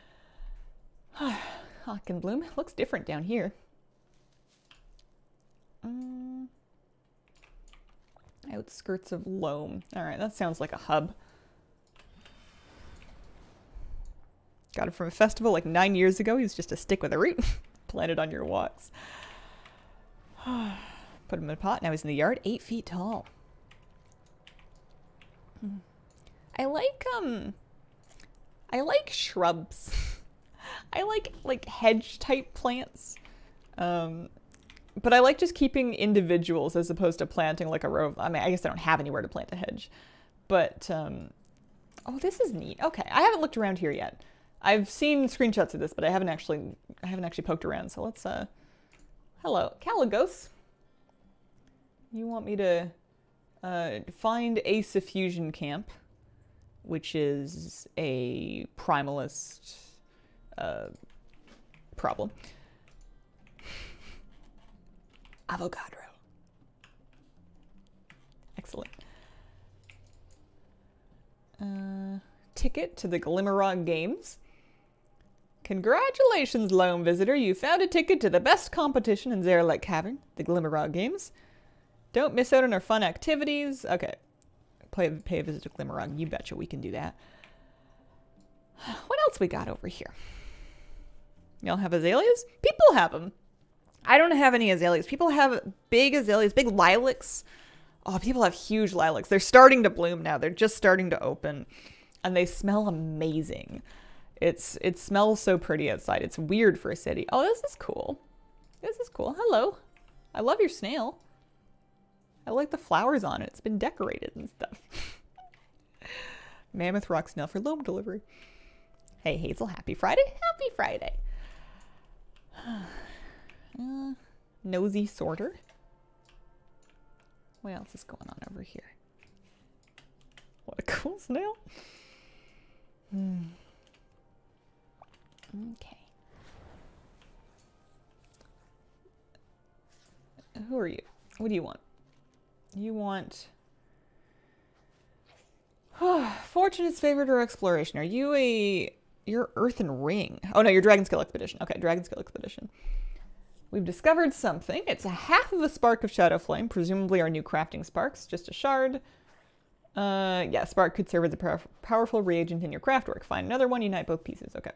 Hawk and bloom. Looks different down here. Outskirts of loam. All right, that sounds like a hub. Got it from a festival like 9 years ago. He was just a stick with a root. Planted on your walks. Put him in a pot. Now he's in the yard. 8 feet tall. I like shrubs. I like hedge type plants. But I like just keeping individuals as opposed to planting like a row of, I mean, I guess I don't have anywhere to plant a hedge. But, oh, this is neat. Okay, I haven't looked around here yet. I've seen screenshots of this, but I haven't actually poked around. So let's, hello, Caligos. You want me to Find a Suffusion Camp, which is a primalist problem. Avocado. Excellent. Ticket to the Glimmerog Games. Congratulations, lone visitor. You found a ticket to the best competition in Zeralek Cavern, the Glimmerog Games. Don't miss out on our fun activities. Okay. Pay a visit to Glimmerog. You betcha we can do that. What else we got over here? Y'all have azaleas? People have them. I don't have any azaleas. People have big azaleas, big lilacs. Oh, people have huge lilacs. They're starting to bloom now. They're just starting to open. And they smell amazing. It smells so pretty outside. It's weird for a city. Oh, this is cool. This is cool. Hello. I love your snail. I like the flowers on it. It's been decorated and stuff. Mammoth rock snail for loam delivery. Hey, Hazel. Happy Friday. Happy Friday. Nosy sorter. What else is going on over here? What a cool snail. Okay. Who are you? What do you want? You want... Fortune's favorite or exploration. Are you you're Earthen Ring. Oh no, you're Dragonskill Expedition. Okay, Dragonskill Expedition. We've discovered something. It's a half of a spark of Shadow Flame, presumably our new crafting sparks. Just a shard. Yeah, spark could serve as a powerful reagent in your craftwork. Find another one, unite both pieces. Okay.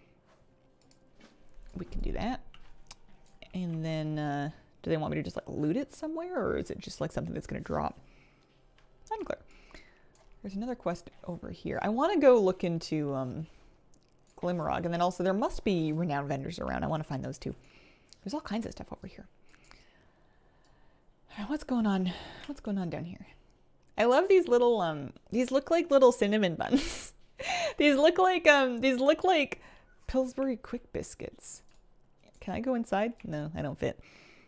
We can do that. And then, do they want me to just like loot it somewhere, or is it just like something that's going to drop? Unclear. There's another quest over here. I want to go look into Glimmerog, and then also there must be renowned vendors around. I want to find those too. There's all kinds of stuff over here. What's going on? What's going on down here? I love these little these look like little cinnamon buns. these look like Pillsbury Quick Biscuits. Can I go inside? No, I don't fit.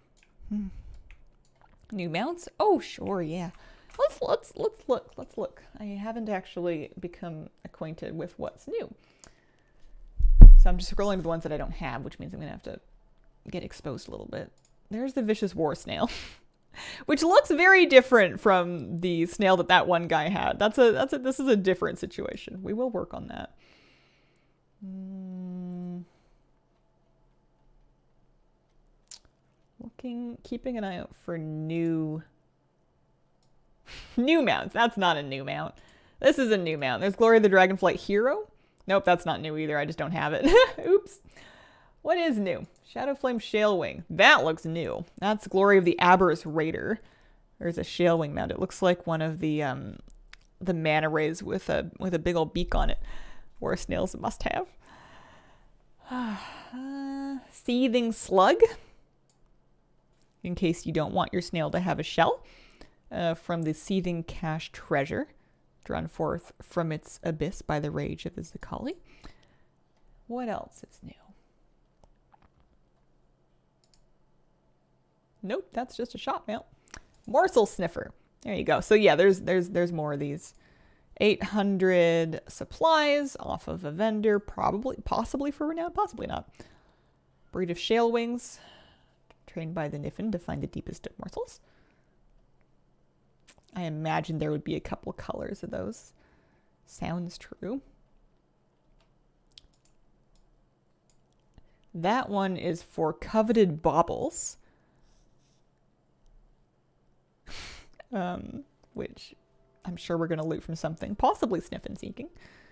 New mounts? Oh, sure, yeah. Let's look. I haven't actually become acquainted with what's new. So I'm just scrolling to the ones that I don't have, which means I'm gonna have to get exposed a little bit. There's the vicious war snail, which looks very different from the snail that one guy had. This is a different situation. We will work on that. Keeping an eye out for new mounts. That's not a new mount. This is a new mount. There's Glory of the Dragonflight Hero. Nope, that's not new either. I just don't have it. Oops. What is new? Shadowflame Shalewing. That looks new. That's Glory of the Aberrus Raider. There's a Shalewing mount. It looks like one of the manta rays with a big old beak on it. Or snails must have. Seething Slug. In case you don't want your snail to have a shell. From the Seething Cache Treasure. Drawn forth from its abyss by the rage of the Zakali. What else is new? Nope, that's just a shop mount. Morsel Sniffer. There you go. So yeah, there's more of these. 800 supplies off of a vendor, possibly for renown, possibly not. Breed of Shale Wings, trained by the Niffin to find the deepest of morsels. I imagine there would be a couple colors of those. Sounds true. That one is for coveted baubles. Which I'm sure we're going to loot from something, possibly sniffing seeking.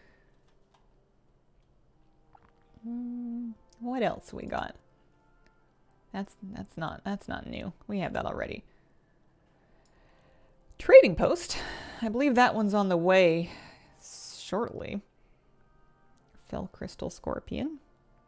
What else we got? That's not new. We have that already. Trading post. I believe that one's on the way shortly. Fell Crystal Scorpion.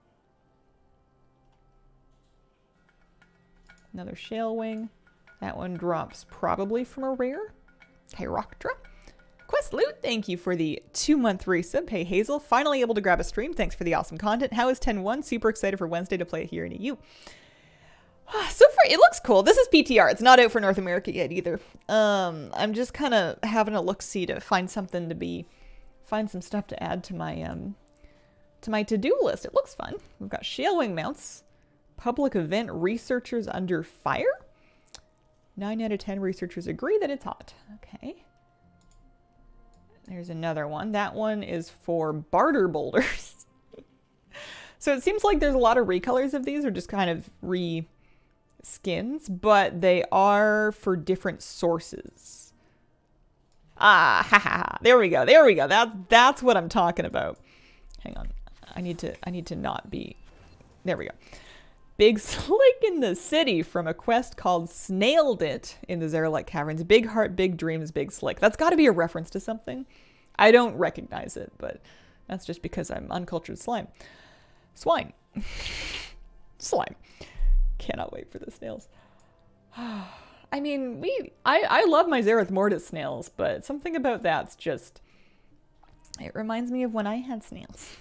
Another Shale Wing. That one drops probably from a rare. Chiroctra. Quest Loot, thank you for the 2-month resub. Hey Hazel, finally able to grab a stream. Thanks for the awesome content. How is 10-1? Super excited for Wednesday to play it here in EU. So far, it looks cool. This is PTR. It's not out for North America yet either. I'm just kind of having a look-see to find something find some stuff to add to my to-do list. It looks fun. We've got shale wing mounts, public event researchers under fire. 9 out of 10 researchers agree that it's hot. Okay. There's another one. That one is for barter boulders. So it seems like there's a lot of recolors of these, or just kind of skins, but they are for different sources. Ah, ha ha ha. There we go. There we go. That's what I'm talking about. Hang on. I need to not be. There we go. Big Slick in the City from a quest called Snailed It in the Zerolite Caverns. Big Heart, Big Dreams, Big Slick. That's got to be a reference to something. I don't recognize it, but that's just because I'm uncultured slime. Swine. Slime. Cannot wait for the snails. I mean, I love my Zereth Mortis snails, but something about that's just, it reminds me of when I had snails.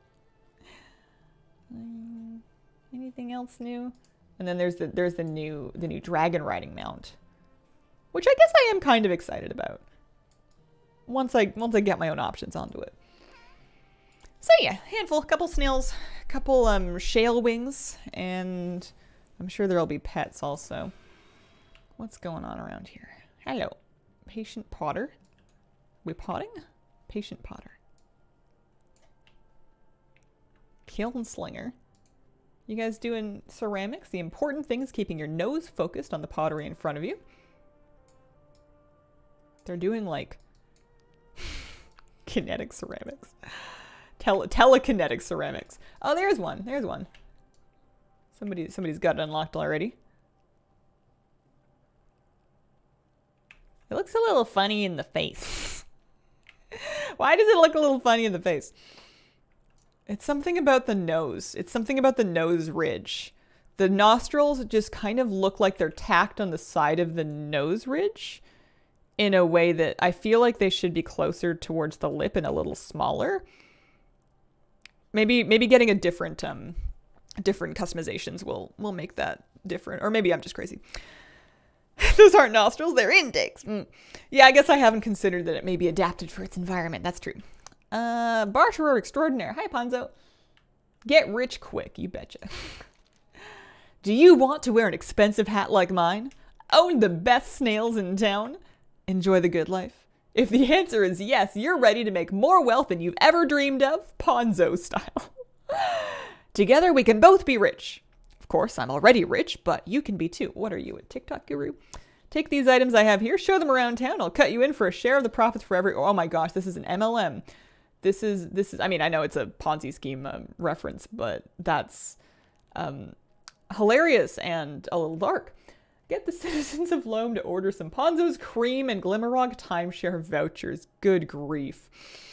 Anything else new? And then there's the new dragon riding mount, which I guess I am kind of excited about. Once I get my own options onto it. So yeah, handful, couple snails, couple shale wings, and I'm sure there'll be pets also. What's going on around here? Hello, patient potter. We potting? Patient potter. Kiln slinger. You guys doing ceramics? The important thing is keeping your nose focused on the pottery in front of you. They're doing like kinetic ceramics. Telekinetic ceramics. Oh, there's one. There's one. Somebody's got it unlocked already. It looks a little funny in the face. Why does it look a little funny in the face? It's something about the nose. It's something about the nose ridge. The nostrils just kind of look like they're tacked on the side of the nose ridge in a way that I feel like they should be closer towards the lip and a little smaller. Maybe getting a different customizations will make that different. Or maybe I'm just crazy. Those aren't nostrils, they're index. Yeah, I guess I haven't considered that it may be adapted for its environment. That's true. Barterer extraordinaire. Hi, Ponzo. Get rich quick, you betcha. Do you want to wear an expensive hat like mine? Own the best snails in town? Enjoy the good life? If the answer is yes, you're ready to make more wealth than you've ever dreamed of, Ponzo style. Together we can both be rich. Of course, I'm already rich, but you can be too. What are you, a TikTok guru? Take these items I have here, show them around town. I'll cut you in for a share of the profits for every... Oh my gosh, this is an MLM. This is... I mean, I know it's a Ponzi scheme reference, but that's hilarious and a little dark. Get the citizens of Loam to order some Ponzo's cream and Glimmerog timeshare vouchers. Good grief.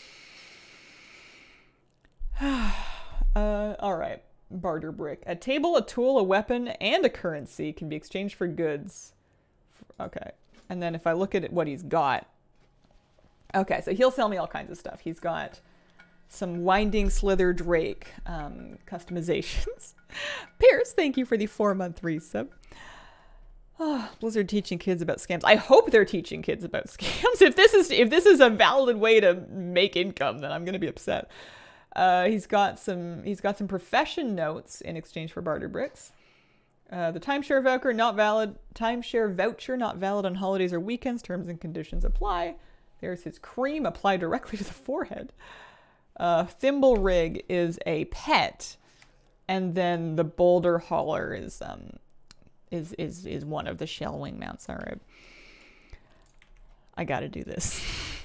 All right. Barter brick. A table, a tool, a weapon, and a currency can be exchanged for goods. Okay. And then if I look at what he's got. Okay, so he'll sell me all kinds of stuff. He's got some Winding Slither Drake customizations. Pierce, thank you for the 4-month resub. Oh, Blizzard teaching kids about scams. I hope they're teaching kids about scams. If this is a valid way to make income, then I'm gonna be upset. He's got some profession notes in exchange for barter bricks. The timeshare voucher not valid. Timeshare voucher not valid on holidays or weekends. Terms and conditions apply. There's his cream applied directly to the forehead. Thimble rig is a pet, and then the boulder hauler is one of the shell wing mounts. All right, I gotta do this.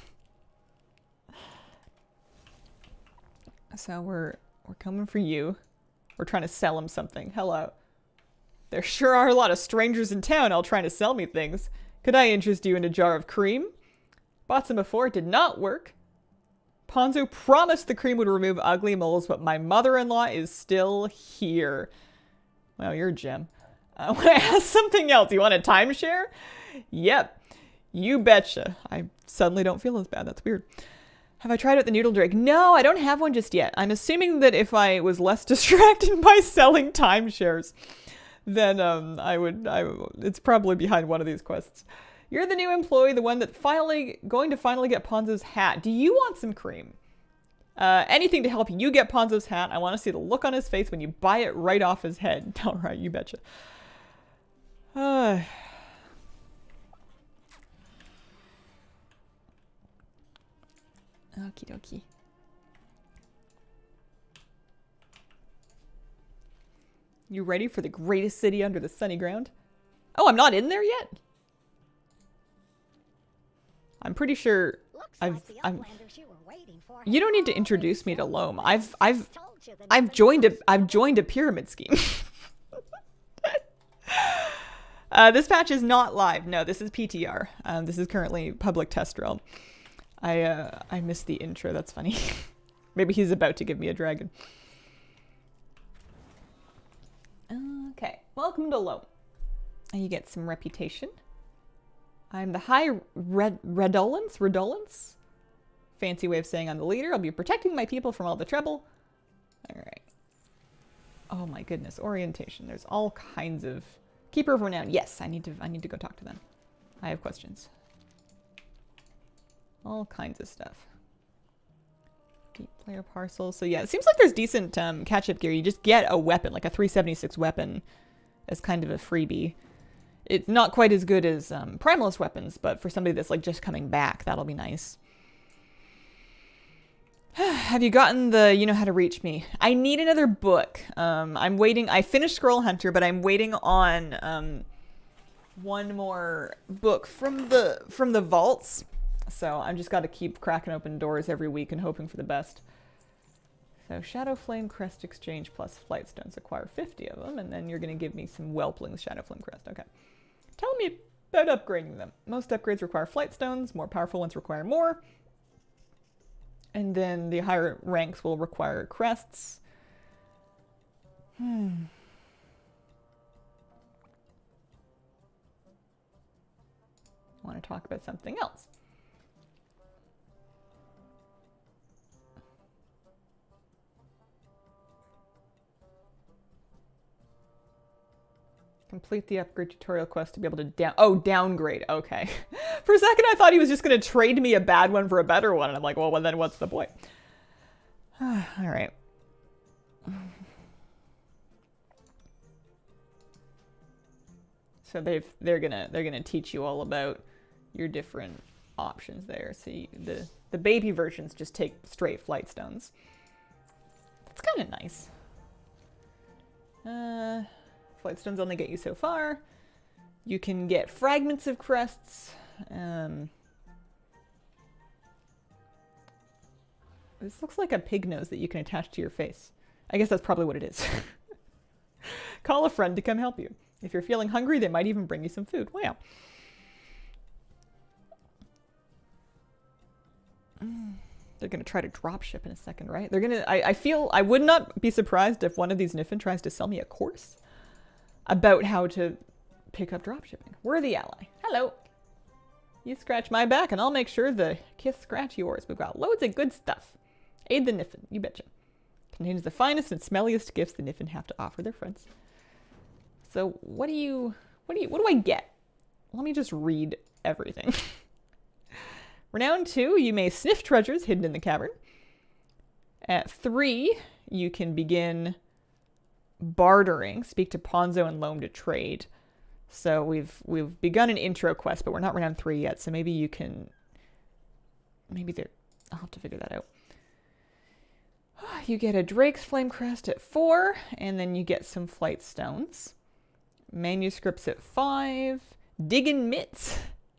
So we're coming for you. We're trying to sell him something. Hello. There sure are a lot of strangers in town all trying to sell me things. Could I interest you in a jar of cream? Bought some before, it did not work. Ponzo promised the cream would remove ugly moles, but my mother-in-law is still here. Well, you're a gem. I want to ask something else. You want a timeshare? Yep. You betcha. I suddenly don't feel as bad. That's weird. Have I tried out the Noodle Drake? No, I don't have one just yet. I'm assuming that if I was less distracted by selling timeshares, then it's probably behind one of these quests. You're the new employee, the one that going to finally get Ponzo's hat. Do you want some cream? Anything to help you get Ponzo's hat. I want to see the look on his face when you buy it right off his head. All right, you betcha. Okie dokie. You ready for the greatest city under the sunny ground? Oh, I'm not in there yet? I'm pretty sure you don't need to introduce me to Loam. I've joined a pyramid scheme. This patch is not live. No, this is PTR. This is currently public test realm. I missed the intro. That's funny. Maybe he's about to give me a dragon. Okay, welcome to Loam. You get some reputation. I'm the High Redolence? Fancy way of saying I'm the leader. I'll be protecting my people from all the trouble. Alright. Oh my goodness, orientation. There's all kinds of... Keeper of Renown. Yes, I need to go talk to them. I have questions. All kinds of stuff. Deep player parcels. So yeah, it seems like there's decent catch-up gear. You just get a weapon, like a 376 weapon as kind of a freebie. It's not quite as good as Primalist weapons, but for somebody that's like just coming back, that'll be nice. Have you gotten the You Know How to Reach Me? I need another book. I'm waiting. I finished Scroll Hunter, but I'm waiting on one more book from the vaults. So I'm just got to keep cracking open doors every week and hoping for the best. So Shadow Flame Crest Exchange plus Flight Stones. Acquire 50 of them, and then you're going to give me some Whelplings Shadow Flame Crest. Okay. Tell me about upgrading them. Most upgrades require Flight Stones. More powerful ones require more. And then the higher ranks will require crests. Want to talk about something else. Complete the upgrade tutorial quest to be able to downgrade. Okay. For a second, I thought he was just going to trade me a bad one for a better one. And I'm like, well, then what's the point? All right. So they're gonna teach you all about your different options there. So the baby versions just take straight Flight Stones. That's kind of nice. Flight Stones only get you so far. You can get fragments of crests. This looks like a pig nose that you can attach to your face. I guess that's probably what it is. Call a friend to come help you. If you're feeling hungry, they might even bring you some food. Wow. They're going to try to drop ship in a second, right? They're going to... I would not be surprised if one of these Sniffin tries to sell me a course about how to pick up dropshipping. Worthy ally. Hello. You scratch my back and I'll make sure the kiss scratch yours. We've got loads of good stuff. Aid the Niffin. You betcha. Contains the finest and smelliest gifts the Niffin have to offer their friends. So what do I get? Let me just read everything. Renown 2, you may sniff treasures hidden in the cavern. At 3, you can begin bartering. Speak to Ponzo and Loam to trade. So we've begun an intro quest, but we're not Renown 3 yet. So maybe you can... I'll have to figure that out. You get a Drake's Flame Crest at 4, and then you get some Flight Stones. Manuscripts at 5. Diggin' Mitts.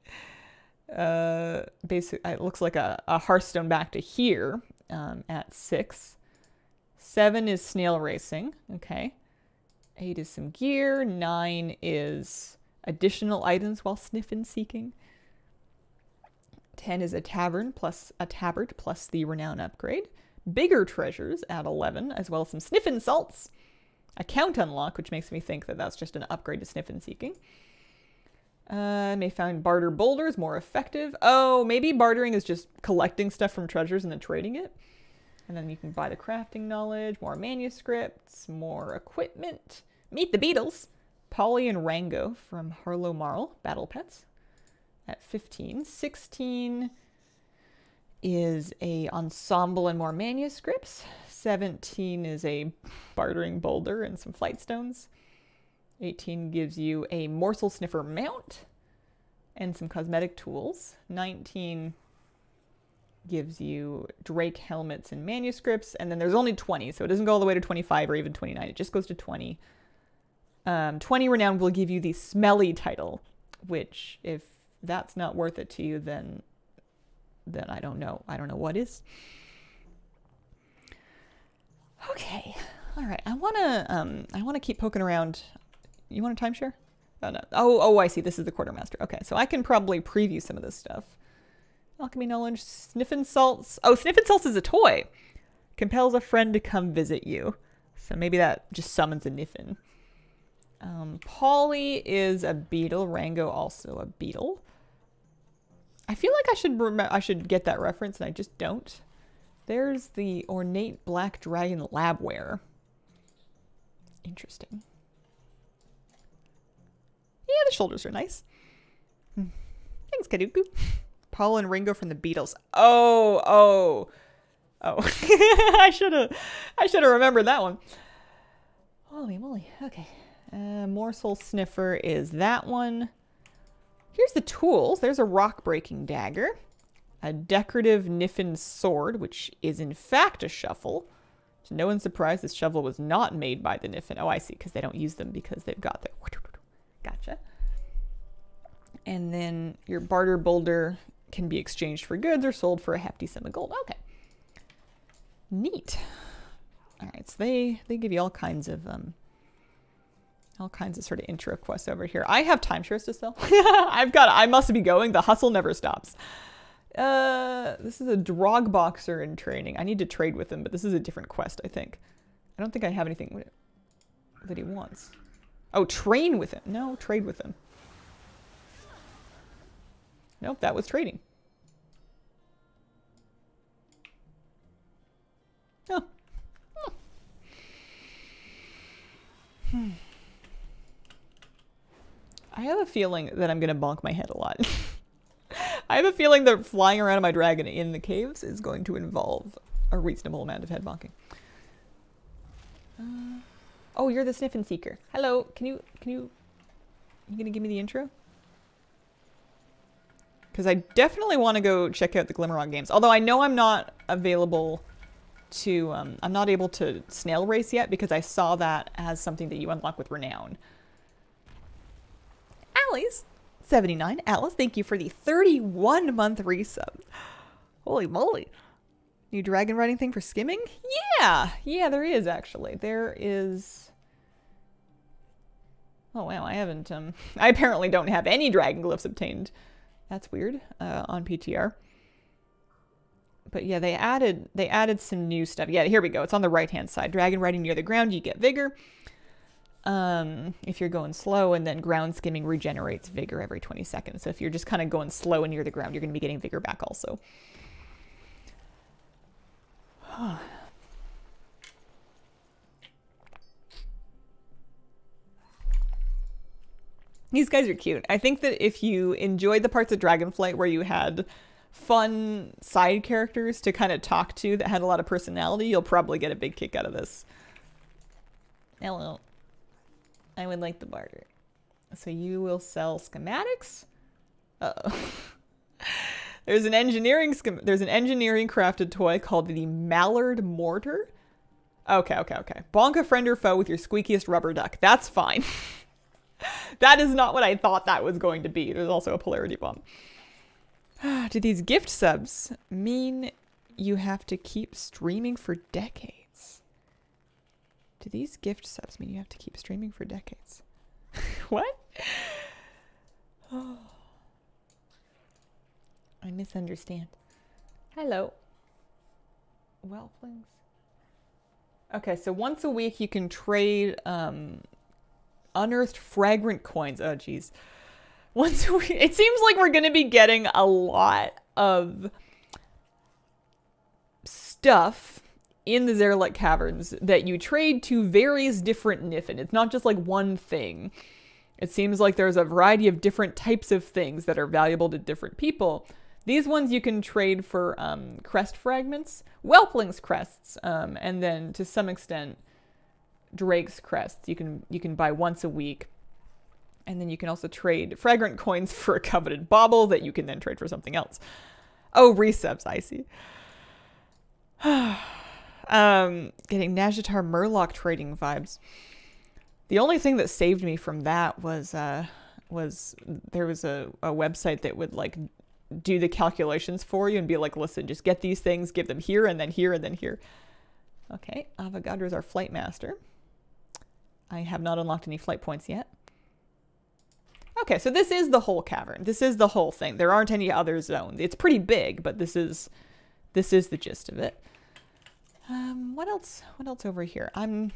Basically, it looks like a Hearthstone back to here at 6. 7 is Snail Racing. Okay. 8 is some gear. 9 is additional items while sniffing seeking. 10 is a tabard plus the Renown upgrade. Bigger treasures at 11, as well as some sniffin' salts. Account unlock, which makes me think that that's just an upgrade to sniffin' seeking. May find barter boulders more effective. Oh, maybe bartering is just collecting stuff from treasures and then trading it. And then you can buy the crafting knowledge, more manuscripts, more equipment. Meet the Beatles. Polly and Rango from Harlow Marl, Battle Pets, at 15. 16 is a Ensemble and more manuscripts. 17 is a Bartering Boulder and some Flight Stones. 18 gives you a Morsel Sniffer mount and some cosmetic tools. 19 gives you Drake helmets and manuscripts, and then there's only 20, so it doesn't go all the way to 25 or even 29. It just goes to 20. 20 renown will give you the Smelly title, which if that's not worth it to you, then I don't know. I don't know what is. Okay. All right. I wanna keep poking around. You want a timeshare? Oh no. Oh, I see. This is the Quartermaster. Okay, so I can probably preview some of this stuff. Alchemy knowledge, Sniffing Salts. Oh, Sniffing Salts is a toy. Compels a friend to come visit you. So maybe that just summons a Niffin. Polly is a beetle. Rango also a beetle. I feel like I should get that reference, and I just don't. There's the Ornate Black Dragon Labware. Interesting. Yeah, the shoulders are nice. Thanks, Kaduku. Paul and Ringo from the Beatles. Oh. I should have remembered that one. Holy moly. Okay. Morsel Sniffer is that one. Here's the tools. There's a rock-breaking dagger, a decorative Niffin sword, which is in fact a shovel. To no one's surprise, this shovel was not made by the Niffin. Oh, I see, because they don't use them because they've got their... Gotcha. And then your barter boulder can be exchanged for goods or sold for a hefty sum of gold. Okay. Neat. All right, so they give you all kinds of sort of intro quests over here. I have timeshares to sell. I must be going. The hustle never stops. This is a Drog Boxer in training. I need to trade with him, but this is a different quest, I think. I don't think I have anything that he wants. Oh, train with him. No, trade with him. Nope, that was trading. Oh. I have a feeling that I'm going to bonk my head a lot. I have a feeling that flying around on my dragon in the caves is going to involve a reasonable amount of head bonking. Oh, you're the Sniffin Seeker. Hello. You gonna give me the intro? Because I definitely want to go check out the Glimmerog games. Although I know I'm not available to, I'm not able to snail race yet because I saw that as something that you unlock with Renown. Alice, 79. Alice, thank you for the 31-month resub. Holy moly. New dragon riding thing for skimming? Yeah, there is actually. There is... Oh wow, I haven't, I apparently don't have any dragon glyphs obtained. That's weird, on PTR. But yeah, they added some new stuff. Yeah, here we go. It's on the right-hand side. Dragon riding near the ground, you get vigor. If you're going slow, and then ground skimming regenerates vigor every 20 seconds. So if you're just kind of going slow and near the ground, you're going to be getting vigor back also. These guys are cute. I think that if you enjoyed the parts of Dragonflight where you had fun side characters to kind of talk to that had a lot of personality, you'll probably get a big kick out of this. Hello. I would like the barter. So you will sell schematics? Uh-oh. There's an engineering crafted toy called the Mallard Mortar. Okay. Bonk a friend or foe with your squeakiest rubber duck. That's fine. That is not what I thought that was going to be. There's also a polarity bomb. Do these gift subs mean you have to keep streaming for decades? Do these gift subs mean you have to keep streaming for decades? What? Oh. I misunderstand. Hello. Whelplings. Okay, so once a week you can trade unearthed fragrant coins. Oh, geez. Once a week. It seems like we're going to be getting a lot of stuff in the Zerlek Caverns that you trade to various different Niffin. It's not just like one thing. It seems like there's a variety of different types of things that are valuable to different people. These ones you can trade for crest fragments, whelpling's crests, and then to some extent drake's crests. You can buy once a week. And then you can also trade fragrant coins for a coveted bauble that you can then trade for something else. Oh, resubs, I see. Getting Nazjatar Murloc trading vibes. The only thing that saved me from that was there was a website that would like do the calculations for you and be like, listen, just get these things, give them here and then here and then here. Okay, Avogadro is our flight master. I have not unlocked any flight points yet. Okay, so this is the whole cavern. This is the whole thing. There aren't any other zones. It's pretty big, but this is the gist of it. What else? What else over here? I'm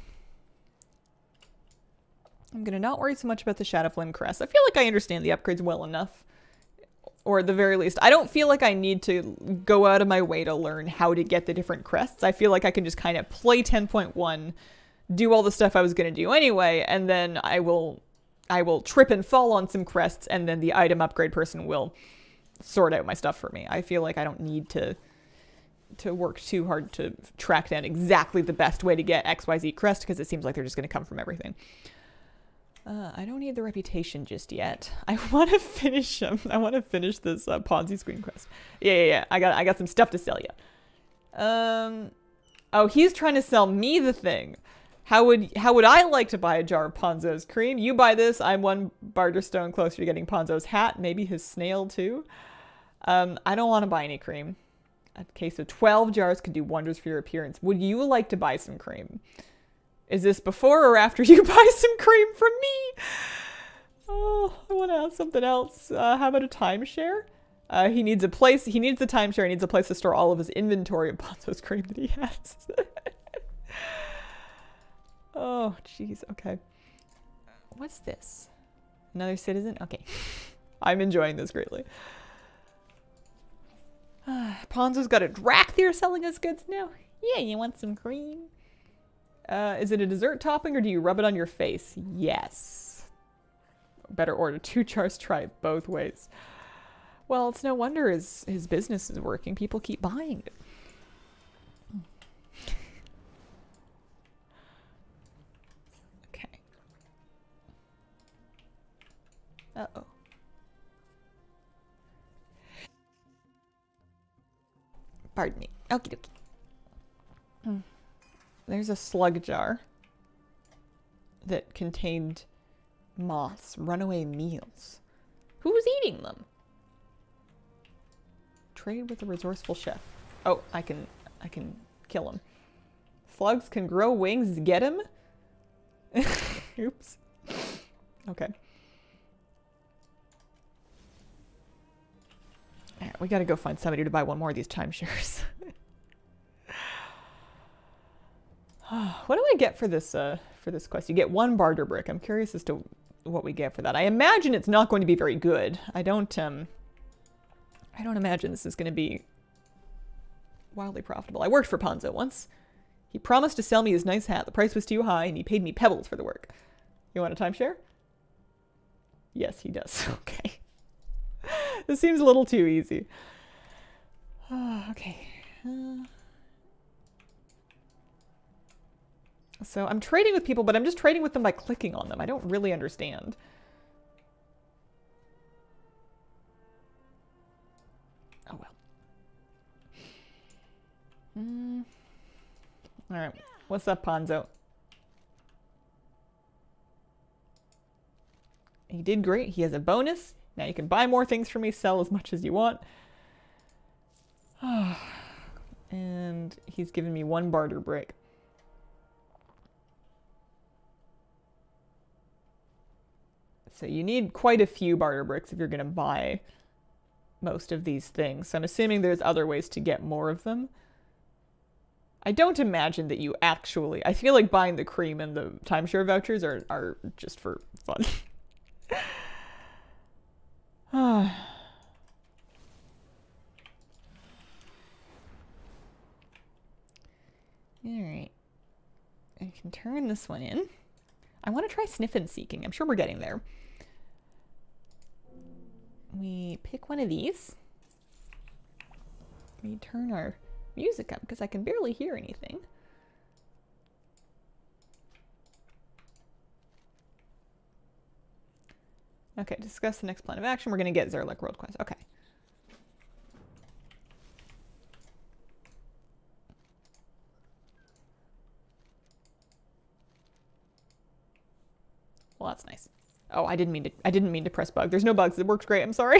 gonna not worry so much about the Shadowflame crest. I feel like I understand the upgrades well enough. Or at the very least, I don't feel like I need to go out of my way to learn how to get the different crests. I feel like I can just kind of play 10.1, do all the stuff I was gonna do anyway, and then I will trip and fall on some crests, and then the item upgrade person will sort out my stuff for me. I feel like I don't need to work too hard to track down exactly the best way to get XYZ crest, because it seems like they're just going to come from everything. I don't need the reputation just yet. I want to finish I want to finish this Ponzi Screen quest. Yeah. I got some stuff to sell you. Oh, he's trying to sell me the thing. How would I like to buy a jar of Ponzo's cream? You buy this, I'm one barter stone closer to getting Ponzo's hat, maybe his snail too. I don't want to buy any cream. Okay, so 12 jars could do wonders for your appearance. Would you like to buy some cream? Is this before or after you buy some cream from me? Oh, I want to ask something else. How about a timeshare? He needs the timeshare, he needs a place to store all of his inventory of Ponzo's cream that he has. Oh, jeez, okay. What's this? Another citizen? Okay. I'm enjoying this greatly. Ponzo's got a Drakthir selling us goods now. Yeah, you want some cream? Is it a dessert topping or do you rub it on your face? Yes. Better order 2 jars, try it both ways. Well, it's no wonder his business is working. People keep buying it. Uh-oh. Pardon me. Okie dokie. There's a slug jar that contained moths, runaway meals. Who's eating them? Trade with a resourceful chef. Oh, I can kill him. Slugs can grow wings. Get him? Oops. Okay. Alright, we gotta go find somebody to buy one more of these timeshares. What do I get for this quest? You get 1 barter brick. I'm curious as to what we get for that. I imagine it's not going to be very good. I don't imagine this is going to be wildly profitable. I worked for Ponzo once. He promised to sell me his nice hat. The price was too high, and he paid me pebbles for the work. You want a timeshare? Yes, he does. Okay. This seems a little too easy. Okay. So I'm trading with people, but I'm just trading with them by clicking on them. I don't really understand. Oh well. Alright. What's up, Ponzo? He did great. He has a bonus. Now you can buy more things from me, sell as much as you want. And he's given me 1 barter brick. So you need quite a few barter bricks if you're going to buy most of these things. So I'm assuming there's other ways to get more of them. I don't imagine that you actually... I feel like buying the cream and the timeshare vouchers are just for fun. Alright. I can turn this one in. I want to try sniffing seeking. I'm sure we're getting there. we pick one of these. We turn our music up because I can barely hear anything. Okay, discuss the next plan of action. We're going to get Zerlek World Quest. Okay. Well, that's nice. Oh, I didn't mean to press bug. There's no bugs. It works great. I'm sorry.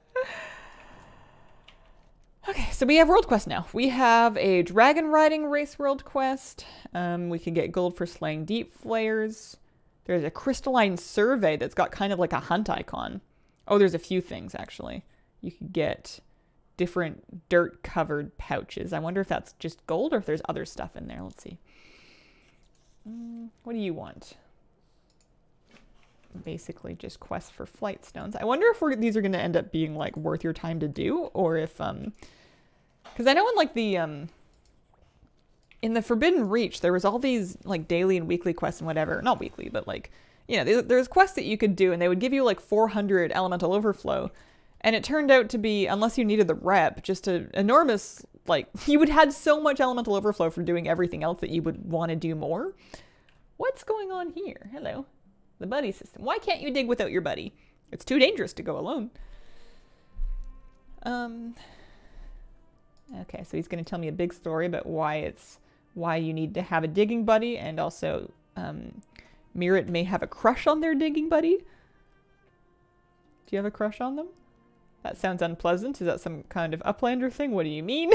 Okay, so we have world quest now. We have a dragon riding race world quest. We can get gold for slaying deep flayers. There's a crystalline survey that's got kind of like a hunt icon. Oh, there's a few things actually. You could get different dirt covered pouches. I wonder if that's just gold or if there's other stuff in there. Let's see. What do you want? Basically just quests for flight stones. I wonder if these are going to end up being like worth your time to do, or if because I know in like the in the Forbidden Reach there was all these like daily and weekly quests and whatever, not weekly but like, you know, there's quests that you could do and they would give you like 400 elemental overflow, and it turned out to be, unless you needed the rep, just an enormous, like, you would have so much elemental overflow for doing everything else that you would want to do more. What's going on here? Hello. The buddy system. Why can't you dig without your buddy? It's too dangerous to go alone. Okay, so he's going to tell me a big story about why you need to have a digging buddy, and also Mirret may have a crush on their digging buddy. Do you have a crush on them? That sounds unpleasant. Is that some kind of Uplander thing? What do you mean?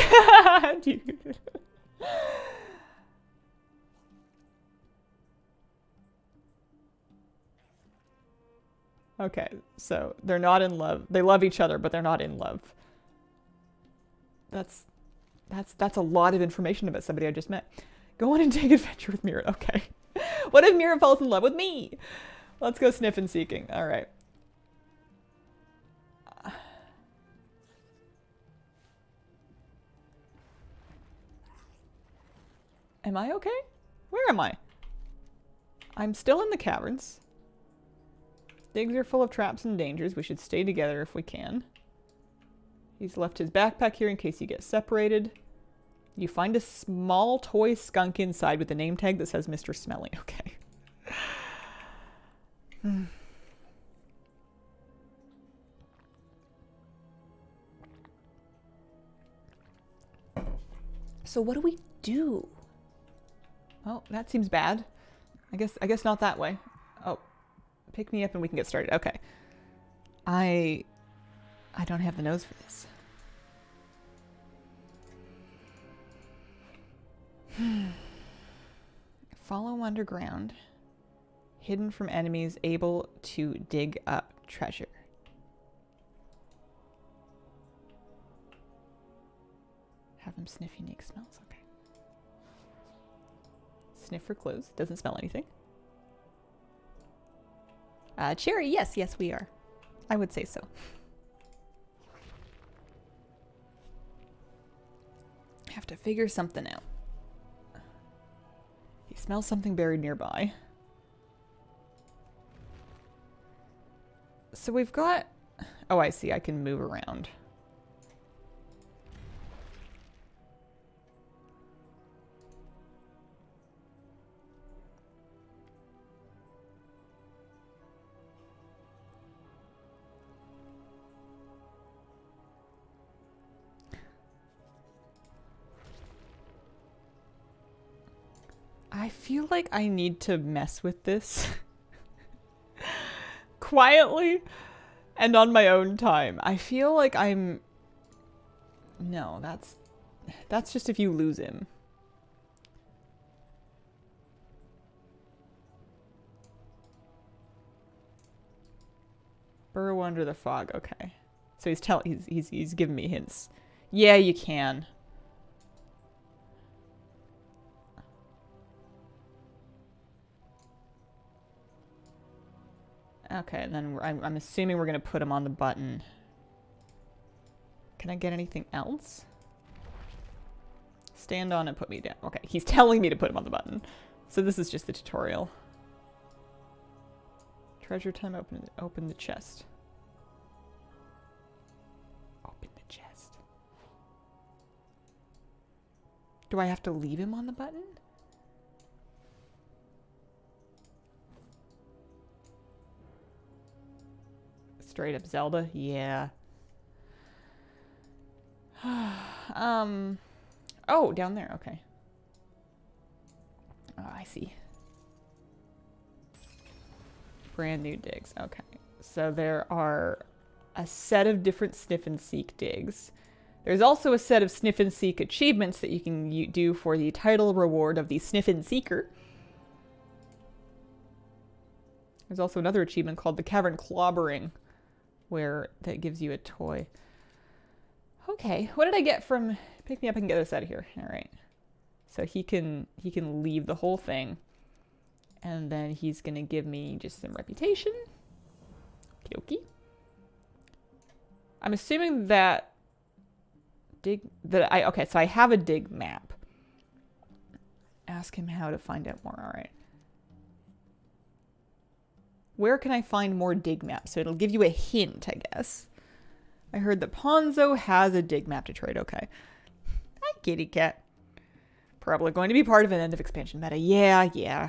Okay, so they're not in love. They love each other, but they're not in love. That's a lot of information about somebody I just met. Go on and take adventure with Mirret. Okay. What if Mirret falls in love with me? Let's go sniffing seeking. All right. Am I okay? Where am I? I'm still in the caverns. Digs are full of traps and dangers. We should stay together if we can. He's left his backpack here in case you get separated. You find a small toy skunk inside with a name tag that says Mr. Smelly. Okay. So what do we do? Oh, that seems bad. I guess not that way. Oh. Pick me up and we can get started. Okay. I don't have the nose for this. Follow underground. Hidden from enemies, able to dig up treasure. Have them sniff unique smells. Okay. Sniff for clues. Doesn't smell anything. Cherry, yes, we are. I would say so. Have to figure something out. He smells something buried nearby. So we've got... Oh, I see. I can move around. I feel like I need to mess with this quietly and on my own time. I feel like I'm... No, that's just if you lose him. Burrow under the fog. Okay. So he's giving me hints. Yeah, you can. Okay, and then I'm assuming we're going to put him on the button. Can I get anything else? Stand on and put me down. Okay, he's telling me to put him on the button. So this is just the tutorial. Treasure time, open the chest. Do I have to leave him on the button? Straight up Zelda? Yeah. Oh, down there. Okay. Oh, I see. Brand new digs. Okay. So there are a set of different sniff and seek digs. There's also a set of sniff and seek achievements that you can do for the title reward of the Sniff and Seeker. There's also another achievement called the Cavern Clobbering, where that gives you a toy. Okay, what did I get from pick me up and get us out of here? All right. So he can leave the whole thing. And then he's going to give me just some reputation. Okie dokie. I'm assuming that okay, so I have a dig map. Ask him how to find out more. All right. Where can I find more dig maps? So it'll give you a hint, I guess. I heard that Ponzo has a dig map to trade. Okay. Hi, kitty cat. Probably going to be part of an end of expansion meta. Yeah, yeah.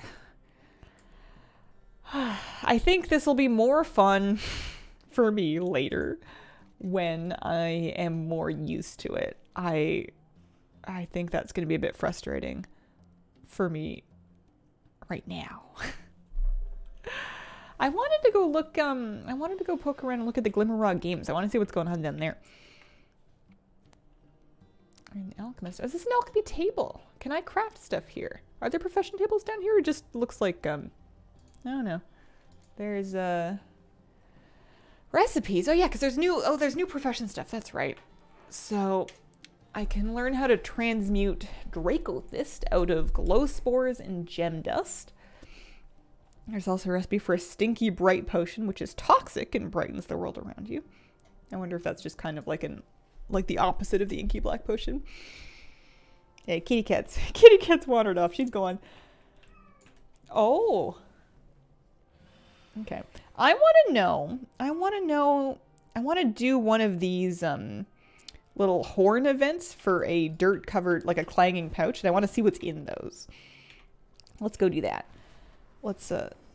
I think this will be more fun for me later when I am more used to it. I think that's going to be a bit frustrating for me right now. I wanted to go look, I wanted to go poke around and look at the Glimmerrod games. I want to see what's going on down there. An alchemist. Is this an alchemy table? Can I craft stuff here? Are there profession tables down here? Or it just looks like, I don't know. There's, recipes. Oh yeah, because there's new profession stuff. That's right. So I can learn how to transmute Dracothist out of glow spores and gem dust. There's also a recipe for a stinky bright potion, which is toxic and brightens the world around you. I wonder if that's just kind of like the opposite of the inky black potion. Hey, kitty cat's wandered off. She's gone. Oh. Okay. I want to do one of these little horn events for a dirt covered, like a clanging pouch, and I want to see what's in those. Let's go do that. Let's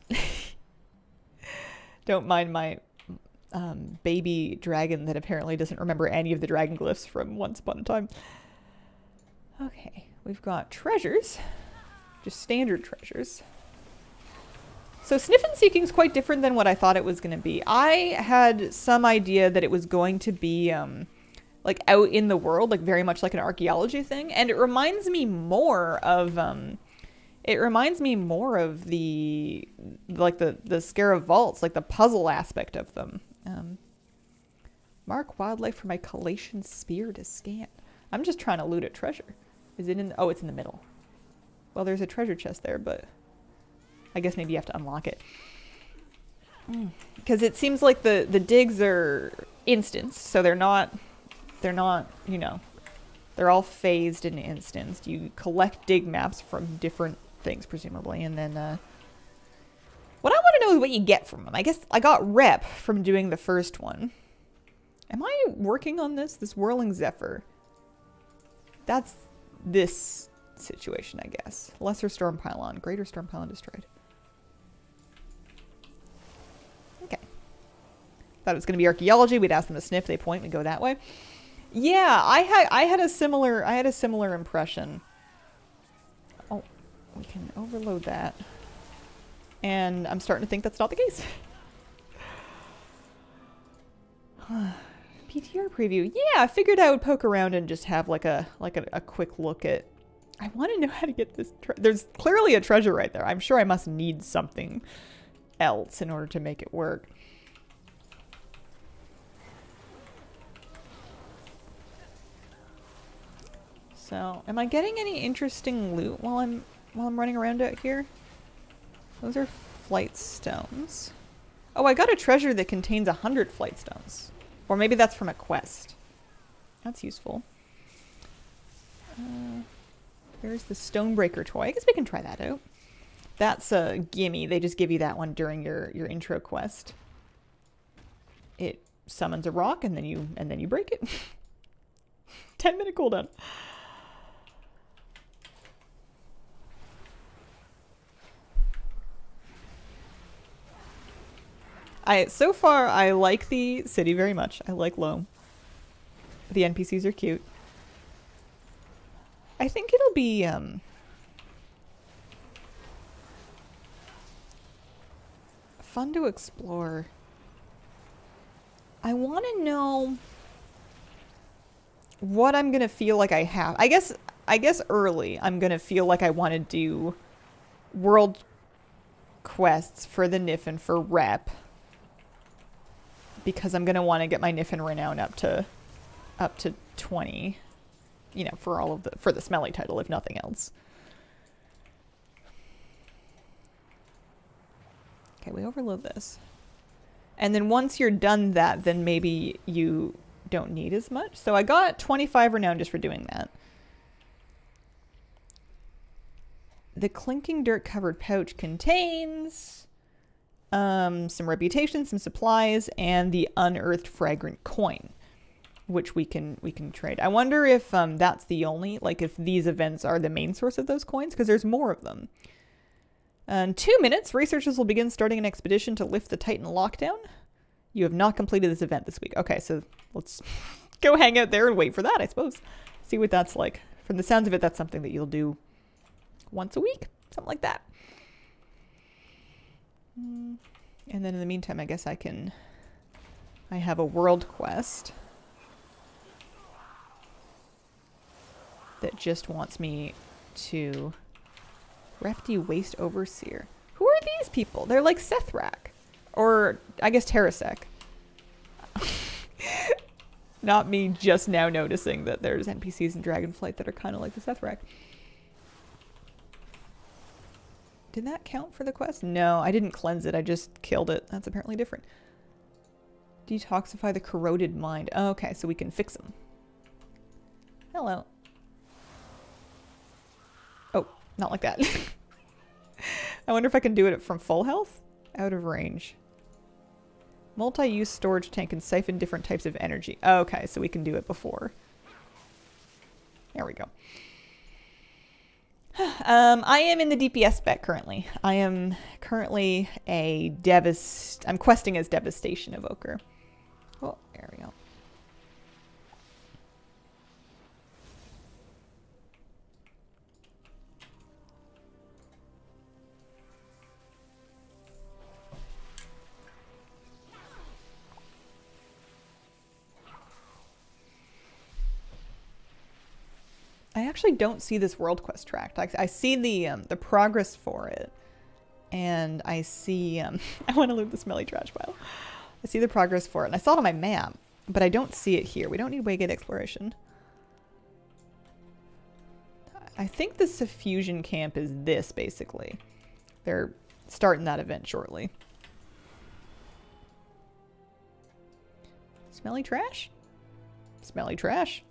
don't mind my baby dragon that apparently doesn't remember any of the dragon glyphs from Once Upon a Time. Okay, we've got treasures, just standard treasures. So sniff and seeking is quite different than what I thought it was going to be. I had some idea that it was going to be like out in the world, like very much like an archaeology thing, and it reminds me more of the the Scarab vaults, like the puzzle aspect of them. Mark wildlife for my collation spear to scan. I'm just trying to loot a treasure. Is it in? Oh, it's in the middle. Well, there's a treasure chest there, but I guess maybe you have to unlock it. Because it seems like the digs are instants, so they're not, you know, they're all phased and instanced. You collect dig maps from different things, presumably, and then what I want to know is what you get from them. I guess I got rep from doing the first one. Am I working on this Whirling Zephyr? That's this situation, I guess. Lesser Storm Pylon, Greater Storm Pylon destroyed. Okay. Thought it was going to be archaeology. We'd ask them to sniff. They point. We go that way. Yeah, I had a similar impression. Oh, we can overload that. And I'm starting to think that's not the case. PTR preview. Yeah, I figured I would poke around and just have like a quick look at. I want to know how to get this. There's clearly a treasure right there. I'm sure I must need something else in order to make it work. So, am I getting any interesting loot while I'm running around out here? Those are flight stones. Oh, I got a treasure that contains 100 flight stones. Or maybe that's from a quest. That's useful. There's the Stonebreaker toy. I guess we can try that out. That's a gimme. They just give you that one during your intro quest. It summons a rock and then you break it. 10-minute cooldown. So far, I like the city very much. I like Loam. The NPCs are cute. I think it'll be, fun to explore. I want to know what I'm gonna feel like I have. I guess early I'm gonna feel like I want to do world quests for the Niffin for rep, because I'm gonna want to get my Niffin renown up to 20, you know, for the smelly title, if nothing else. Okay, we overload this. And then once you're done that, then maybe you don't need as much. So I got 25 renown just for doing that. The clinking dirt covered pouch contains some reputation, some supplies, and the unearthed fragrant coin, which we can trade. I wonder if that's the only, like if these events are the main source of those coins, because there's more of them. In 2 minutes, researchers will begin starting an expedition to lift the Titan lockdown. You have not completed this event this week. Okay, so let's go hang out there and wait for that, I suppose. See what that's like. From the sounds of it, that's something that you'll do once a week. Something like that. And then in the meantime, I guess I have a world quest that just wants me to... Refty Waste Overseer. Who are these people? They're like Sethrak. Or, I guess, Terrasek. Not me just now noticing that there's NPCs in Dragonflight that are kind of like the Sethrak. Did that count for the quest? No, I didn't cleanse it. I just killed it. That's apparently different. Detoxify the corroded mind. Oh, okay, so we can fix them. Hello. Oh, not like that. I wonder if I can do it from full health? Out of range. Multi-use storage tank can siphon different types of energy. Okay, so we can do it before. There we go. I am in the DPS spec currently. I am currently I'm questing as Devastation Evoker. Oh, there we go. I actually don't see this world quest tracked. I see the progress for it, and I see I want to loot the smelly trash pile. I see the progress for it, and I saw it on my map, but I don't see it here. We don't need Waygate exploration. I think the Suffusion camp is this basically. They're starting that event shortly. Smelly trash? Smelly trash.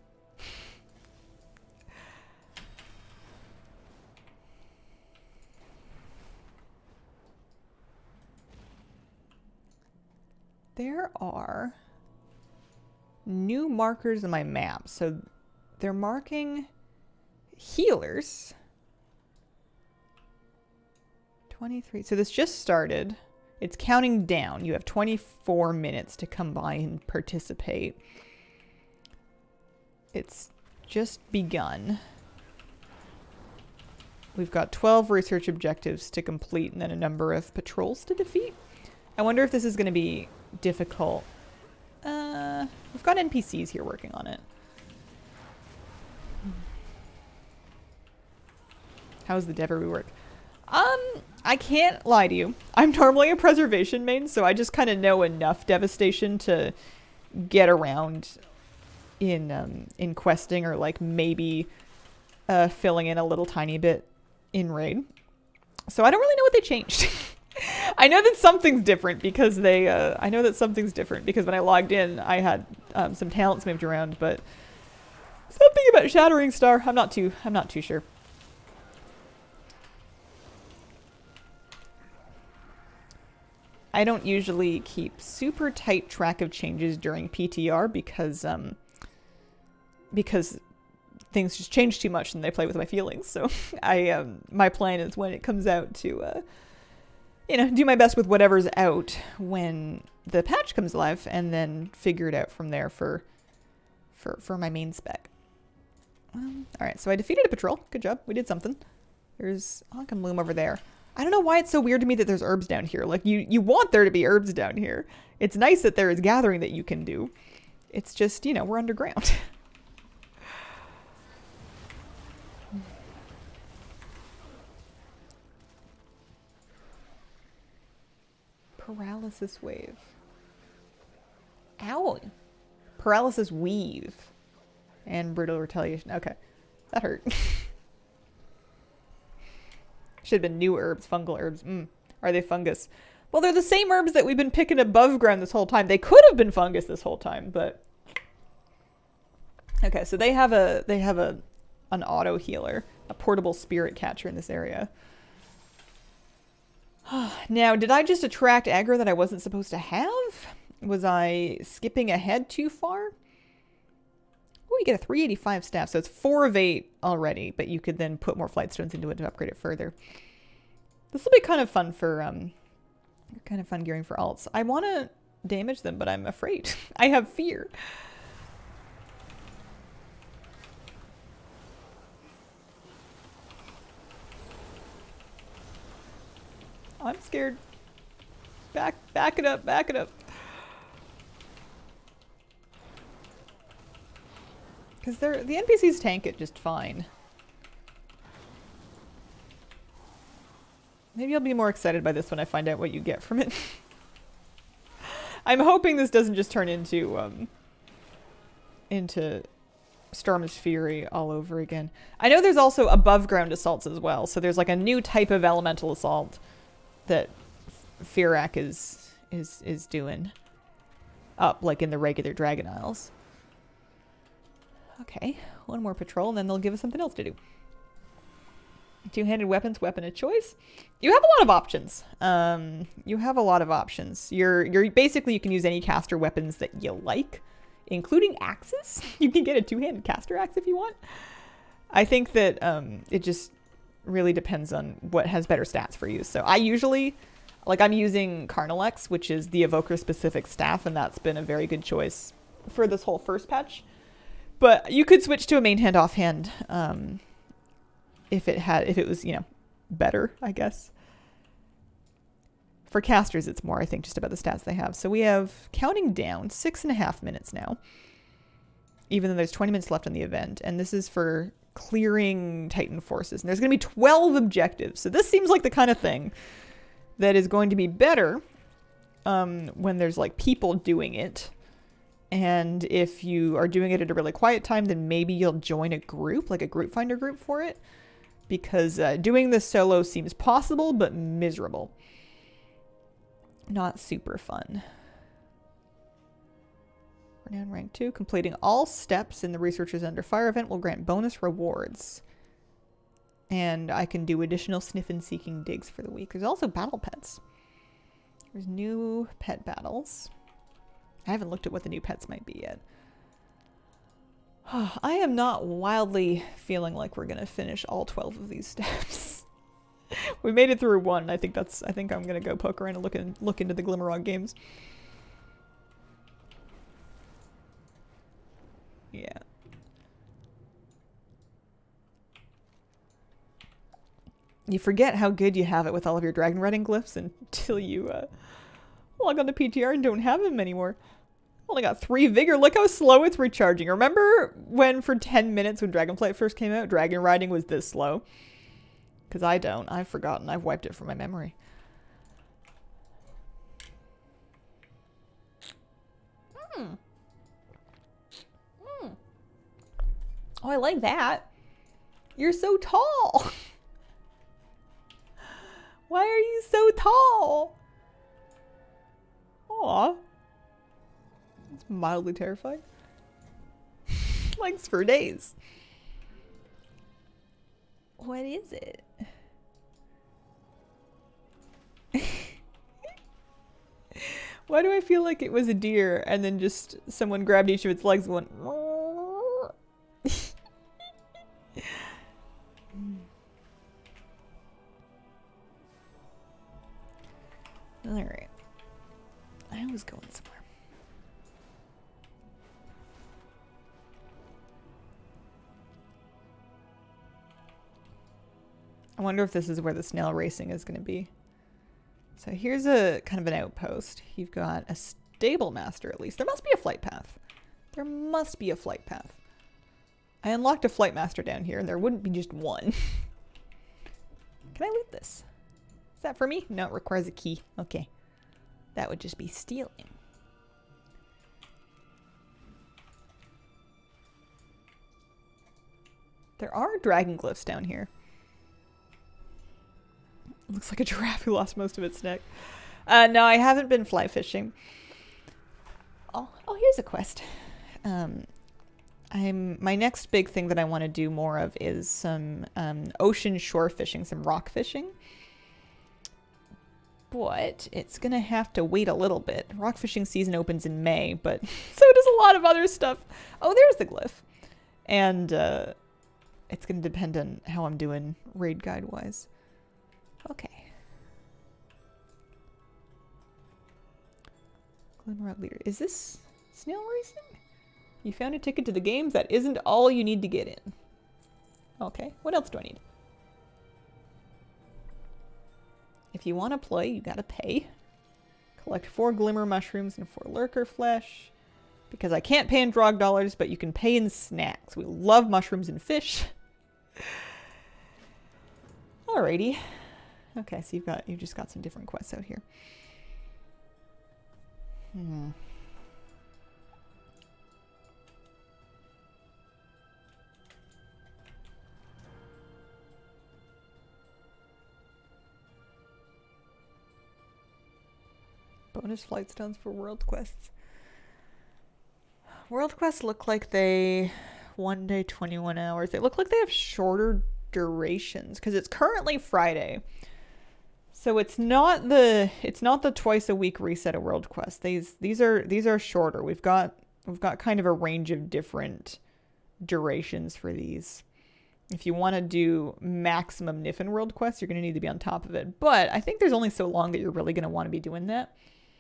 There are new markers in my map. So they're marking healers. 23. So this just started. It's counting down. You have 24 minutes to come by and participate. It's just begun. We've got 12 research objectives to complete and then a number of patrols to defeat. I wonder if this is going to be difficult. We've got NPCs here working on it. How's the Devery work? I can't lie to you. I'm normally a preservation main, so I just kind of know enough devastation to get around in questing, or like maybe filling in a little tiny bit in raid. So I don't really know what they changed. I know that something's different because I know that something's different because when I logged in, I had some talents moved around, but something about Shattering Star, I'm not too sure. I don't usually keep super tight track of changes during PTR because things just change too much and they play with my feelings. So my plan is when it comes out to you know, do my best with whatever's out when the patch comes live, and then figure it out from there for my main spec. All right, so I defeated a patrol. Good job. We did something. There's Honkum Loom over there. I don't know why it's so weird to me that there's herbs down here. Like, you want there to be herbs down here. It's nice that there is gathering that you can do. It's just, you know, we're underground. Paralysis wave. Ow. Paralysis weave. And brutal retaliation. Okay. That hurt. Should have been new herbs, fungal herbs. Are they fungus? Well, they're the same herbs that we've been picking above ground this whole time. They could have been fungus this whole time, but okay. So they have an auto healer, a portable spirit catcher in this area. Now, did I just attract aggro that I wasn't supposed to have? Was I skipping ahead too far? Oh, you get a 385 staff, so it's 4 of 8 already, but you could then put more flight stones into it to upgrade it further. This will be kind of fun for, kind of fun gearing for alts. I want to damage them, but I'm afraid. I have fear. I'm scared. Back it up, back it up. Because the NPCs tank it just fine. Maybe I'll be more excited by this when I find out what you get from it. I'm hoping this doesn't just turn into Storm's Fury all over again. I know there's also above ground assaults as well, so there's like a new type of elemental assault that Firak is doing up like in the regular Dragon Isles. Okay, one more patrol and then they'll give us something else to do. Two-handed weapons, weapon of choice. You have a lot of options. You have a lot of options. You're basically, you can use any caster weapons that you like, including axes. You can get a two-handed caster axe if you want. I think that it just really depends on what has better stats for you. So I usually, like, I'm using Carnalex, which is the evoker-specific staff, and that's been a very good choice for this whole first patch. But you could switch to a main hand offhand if it was, you know, better, I guess. For casters, it's more, I think, just about the stats they have. So we have, counting down, 6.5 minutes now. Even though there's 20 minutes left on the event. And this is for clearing Titan forces. And there's going to be 12 objectives. So this seems like the kind of thing that is going to be better when there's, like, people doing it. And if you are doing it at a really quiet time, then maybe you'll join a group, like a group finder group for it. Because doing this solo seems possible, but miserable. Not super fun. We're now in rank 2. Completing all steps in the Researchers Under Fire event will grant bonus rewards. And I can do additional sniff and seeking digs for the week. There's also battle pets. There's new pet battles. I haven't looked at what the new pets might be yet. I am not wildly feeling like we're going to finish all 12 of these steps. We made it through one. I think I'm going to go poke around and look into the Glimmerog games. Yeah. You forget how good you have it with all of your dragon riding glyphs until you log on to PTR and don't have them anymore. Only got 3 vigor. Look how slow it's recharging. Remember when for 10 minutes when Dragonflight first came out, dragon riding was this slow? Because I don't. I've forgotten. I've wiped it from my memory. Oh, I like that. You're so tall. Why are you so tall? Aw. It's mildly terrifying. Legs for days. What is it? Why do I feel like it was a deer and then just someone grabbed each of its legs and went... Alright. I was going somewhere. I wonder if this is where the snail racing is going to be. So here's a kind of an outpost. You've got a stable master at least. There must be a flight path. There must be a flight path. I unlocked a flight master down here and there wouldn't be just one. Can I loot this? Is that for me? No, it requires a key. Okay. That would just be stealing. There are dragon glyphs down here. Looks like a giraffe who lost most of its neck. No, I haven't been fly fishing. Oh, here's a quest. My next big thing that I want to do more of is some ocean shore fishing, some rock fishing. But it's going to have to wait a little bit. Rock fishing season opens in May, but so does a lot of other stuff. Oh, there's the glyph. And it's going to depend on how I'm doing raid guide-wise. Okay. Glenrod leader. Is this snail racing? You found a ticket to the games? That isn't all you need to get in. Okay. What else do I need? If you want to play, you gotta pay. Collect 4 glimmer mushrooms and 4 lurker flesh. Because I can't pay in drog dollars, but you can pay in snacks. We love mushrooms and fish. Alrighty. Okay, so you've just got some different quests out here. Bonus flight stones for world quests. World quests look like they 1 day 21 hours. They look like they have shorter durations because it's currently Friday. So it's not the twice a week reset of world quests. These are shorter. We've got kind of a range of different durations for these. If you want to do maximum Niffin world quests, you're going to need to be on top of it. But I think there's only so long that you're really going to want to be doing that.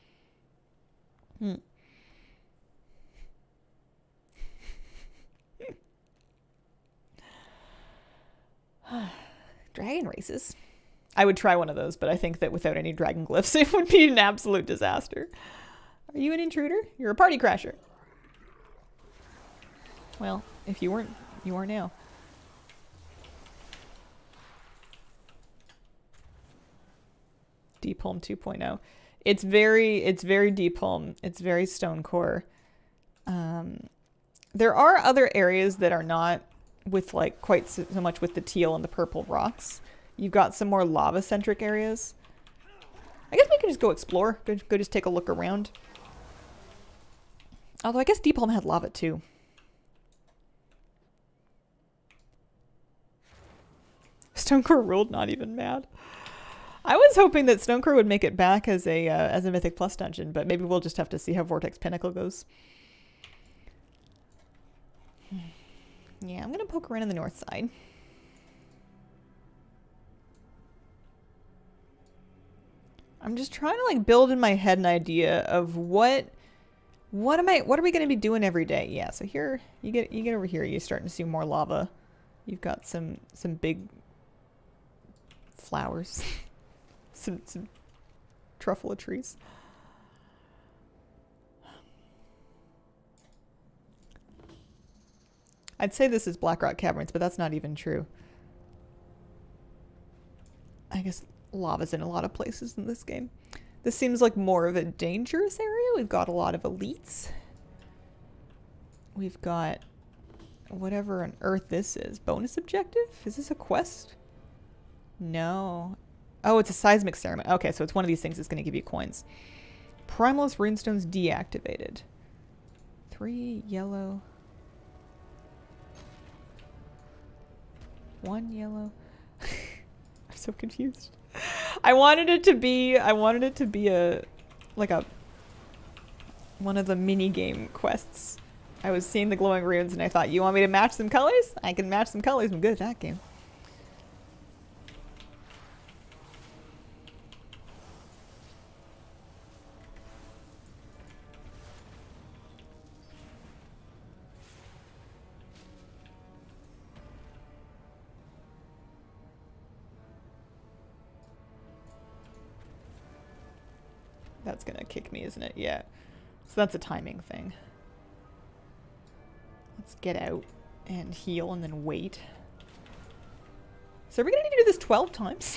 Dragon races. I would try one of those, but I think that without any dragon glyphs, it would be an absolute disaster. Are you an intruder? You're a party crasher. Well, if you weren't, you are now. Deep Home 2.0. It's very Deep Home. It's very Stonecore. There are other areas that are not with like quite so much with the teal and the purple rocks. You've got some more lava-centric areas. I guess we could just go explore. Go just take a look around. Although I guess Deep Home had lava too. Stonecore ruled, not even mad. I was hoping that Stonecore would make it back as a Mythic Plus dungeon, but maybe we'll just have to see how Vortex Pinnacle goes. Yeah, I'm gonna poke around on the north side. I'm just trying to like build in my head an idea of what are we gonna be doing every day? Yeah, so here you get over here, you're starting to see more lava. You've got some big flowers. some truffle trees. I'd say this is Blackrock Caverns, but that's not even true. I guess lava's in a lot of places in this game. This seems like more of a dangerous area. We've got a lot of elites. We've got whatever on earth this is. Bonus objective? Is this a quest? No. Oh, it's a seismic ceremony. Okay, so it's one of these things that's going to give you coins. Primalist runestones deactivated. 3 yellow. 1 yellow. I'm so confused. I wanted it to be one of the mini game quests. I was seeing the glowing runes and I thought, you want me to match some colors? I can match some colors. I'm good at that game. That's gonna kick me, isn't it? Yeah. So that's a timing thing. Let's get out and heal and then wait. So are we gonna need to do this 12 times?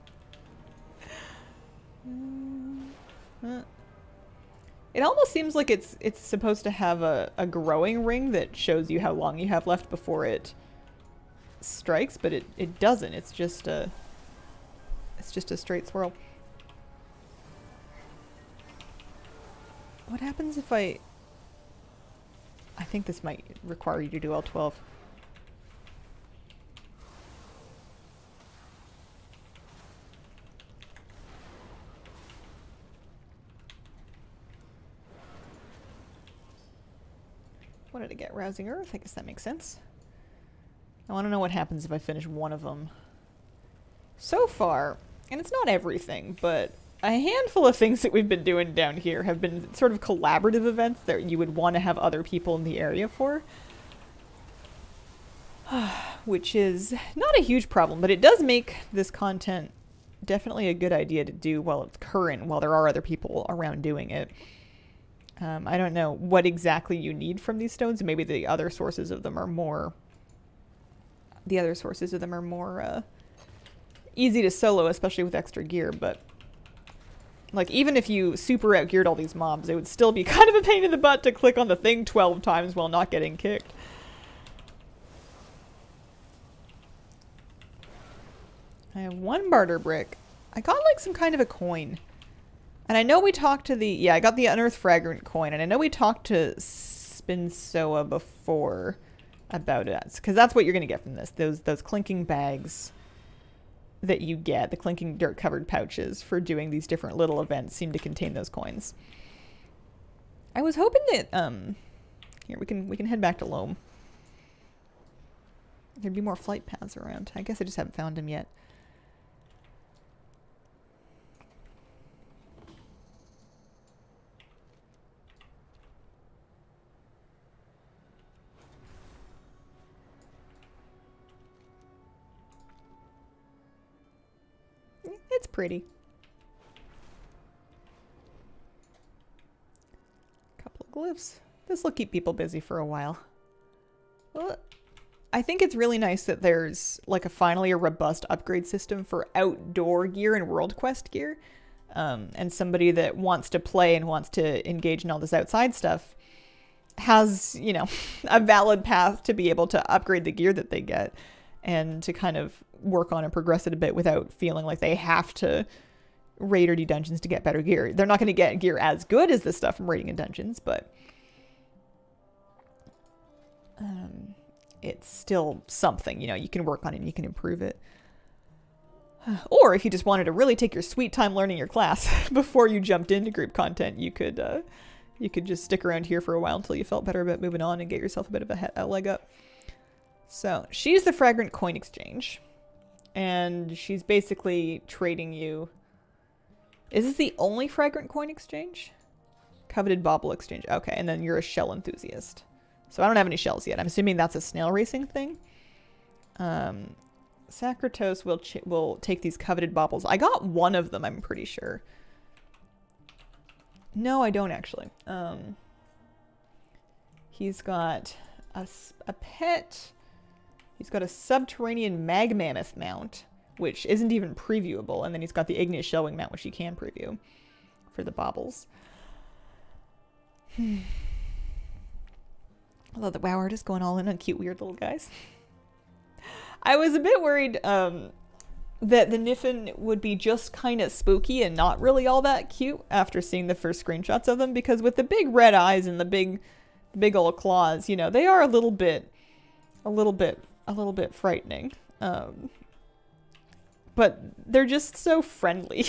It almost seems like it's supposed to have a growing ring that shows you how long you have left before it strikes, but it doesn't. It's just a straight swirl. What happens if I think this might require you to do all 12. What did I get? Rousing Earth? I guess that makes sense. I want to know what happens if I finish one of them. So far, and it's not everything, but a handful of things that we've been doing down here have been sort of collaborative events that you would want to have other people in the area for. Which is not a huge problem, but it does make this content definitely a good idea to do while it's current, while there are other people around doing it. I don't know what exactly you need from these stones. Maybe the other sources of them are more... easy to solo, especially with extra gear, but... like, even if you super outgeared all these mobs, it would still be kind of a pain in the butt to click on the thing 12 times while not getting kicked. I have one barter brick. I got, like, some kind of a coin. And I know we talked to the... yeah, I got the Unearthed Fragrant coin, and I know we talked to Spinsoa before about it. Because that's what you're going to get from this. Those clinking bags that you get, the clinking dirt-covered pouches for doing these different little events seem to contain those coins. I was hoping that... here, we can head back to Loam. There'd be more flight paths around. I guess I just haven't found them yet. It's pretty. Couple of glyphs. This will keep people busy for a while. Well, I think it's really nice that there's like finally a robust upgrade system for outdoor gear and World Quest gear. And somebody that wants to play and wants to engage in all this outside stuff has, you know, a valid path to be able to upgrade the gear that they get and to kind of work on and progress it a bit without feeling like they have to raid or do dungeons to get better gear. They're not going to get gear as good as the stuff from raiding in dungeons, but it's still something, you know, you can work on it and you can improve it. Or if you just wanted to really take your sweet time learning your class before you jumped into group content, you could just stick around here for a while until you felt better about moving on and get yourself a bit of a leg up. So she's the Fragrant Coin Exchange. And she's basically trading you... is this the only Fragrant Coin Exchange? Coveted Bauble Exchange. Okay, and then you're a shell enthusiast. So I don't have any shells yet. I'm assuming that's a snail racing thing. Sakratos will take these coveted baubles. I got one of them, I'm pretty sure. No, I don't actually. He's got a pet... he's got a subterranean mag mammoth mount, which isn't even previewable. And then he's got the igneous shellwing mount, which you can preview for the baubles. Although the WoW art is going all in on cute, weird little guys. I was a bit worried that the Niffin would be just kind of spooky and not really all that cute after seeing the first screenshots of them, because with the big red eyes and the big old claws, you know, they are a little bit frightening. But they're just so friendly.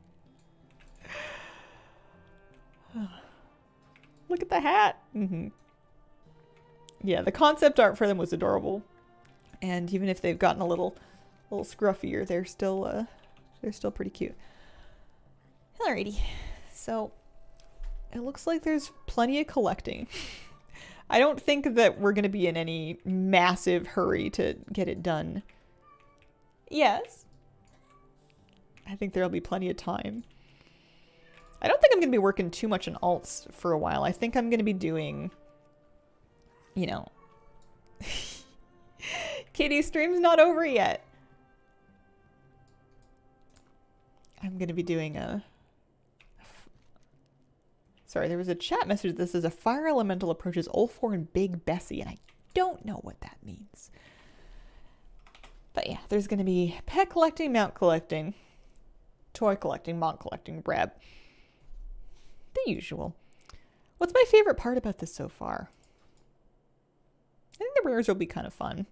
Look at the hat. Yeah, the concept art for them was adorable. And even if they've gotten a little scruffier, they're still pretty cute. Alrighty. So it looks like there's plenty of collecting. I don't think that we're going to be in any massive hurry to get it done. Yes. I think there'll be plenty of time. I don't think I'm going to be working too much on alts for a while. I think I'm going to be doing, you know... Kitty, stream's not over yet. I'm going to be doing a... Sorry, there was a chat message that says a fire elemental approaches Ulfor and Big Bessie, and I don't know what that means. But yeah, there's going to be pet collecting, mount collecting, toy collecting, mod collecting, Brab. The usual. What's my favorite part about this so far? I think the rares will be kind of fun.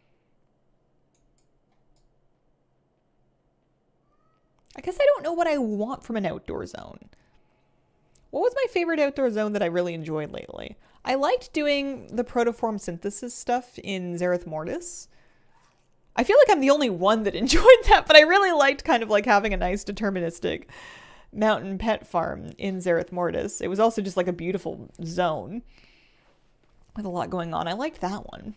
I guess I don't know what I want from an outdoor zone. What was my favorite outdoor zone that I really enjoyed lately? I liked doing the protoform synthesis stuff in Zereth Mortis. I feel like I'm the only one that enjoyed that, but I really liked kind of like having a nice deterministic mountain pet farm in Zereth Mortis. It was also just like a beautiful zone with a lot going on. I liked that one.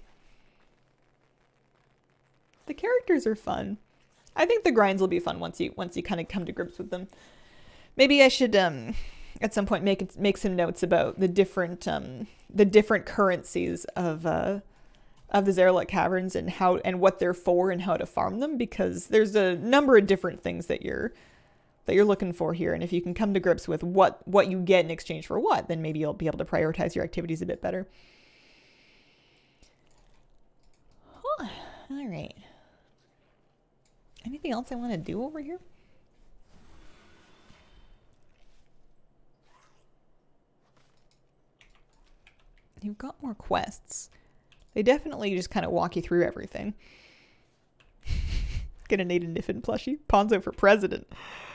The characters are fun. I think the grinds will be fun once you kind of come to grips with them. Maybe I should at some point make some notes about the different currencies of the Zerlek Caverns and what they're for and how to farm them, because there's a number of different things that you're looking for here, and if you can come to grips with what you get in exchange for what, then maybe you'll be able to prioritize your activities a bit better. Huh. All right. Anything else I want to do over here? You've got more quests. They definitely just kind of walk you through everything. Gonna need a Niffin plushie. Ponzo for president.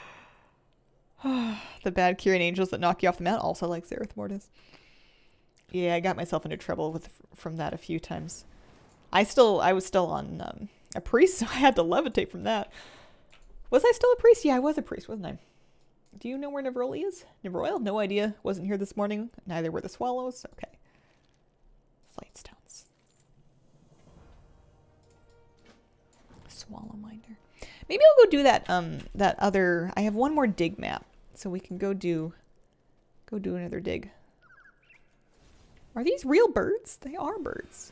The bad Kyrian angels that knock you off the mat, also like Zereth Mortis. Yeah, I got myself into trouble from that a few times. I was still on a priest, so I had to levitate from that. Was I still a priest? Yeah, I was a priest, wasn't I? Do you know where Nevroli is? Nevroil? No idea. Wasn't here this morning. Neither were the swallows. Okay. Flightstones. Swallow minder. Maybe I'll go do that other... I have one more dig map, so we can go do another dig. Are these real birds? They are birds.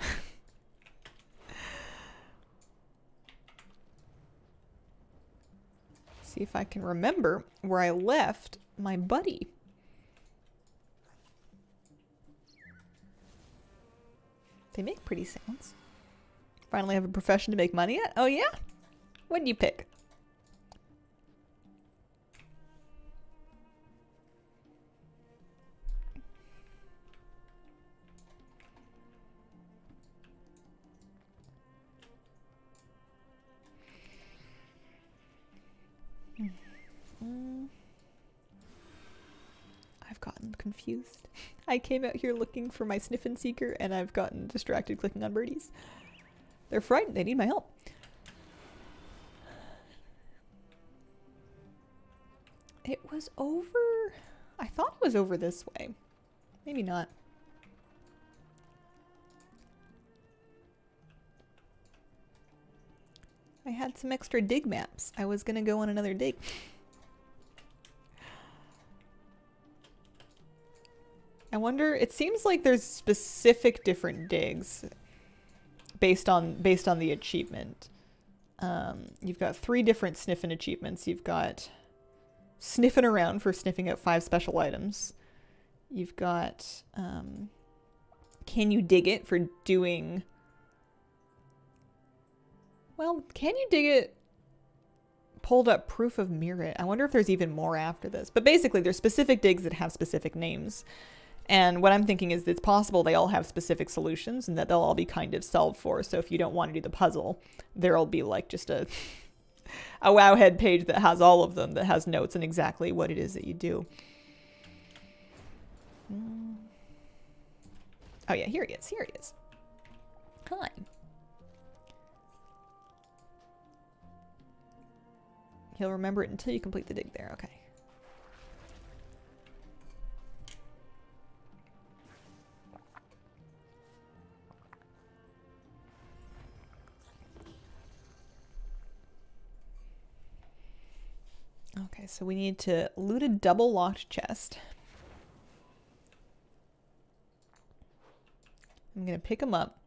See if I can remember where I left my buddy. They make pretty sounds. Finally have a profession to make money at? Oh yeah? What'd you pick? I've gotten confused. I came out here looking for my sniffing seeker, and I've gotten distracted clicking on birdies. They're frightened. They need my help. It was over... I thought it was over this way. Maybe not. I had some extra dig maps. I was gonna go on another dig. I wonder, it seems like there's specific different digs based on the achievement. You've got 3 different sniffing achievements. You've got sniffing around for sniffing out 5 special items. You've got can you dig it for doing... Well, can you dig it? Pulled up proof of merit. I wonder if there's even more after this. But basically, there's specific digs that have specific names. And what I'm thinking is it's possible they all have specific solutions and that they'll all be kind of solved for. So if you don't want to do the puzzle, there'll be like just a Wowhead page that has all of them, that has notes on exactly what it is that you do. Oh yeah, here he is. Here he is. Hi. He'll remember it until you complete the dig there. Okay. Okay, so we need to loot a double locked chest. I'm gonna pick them up.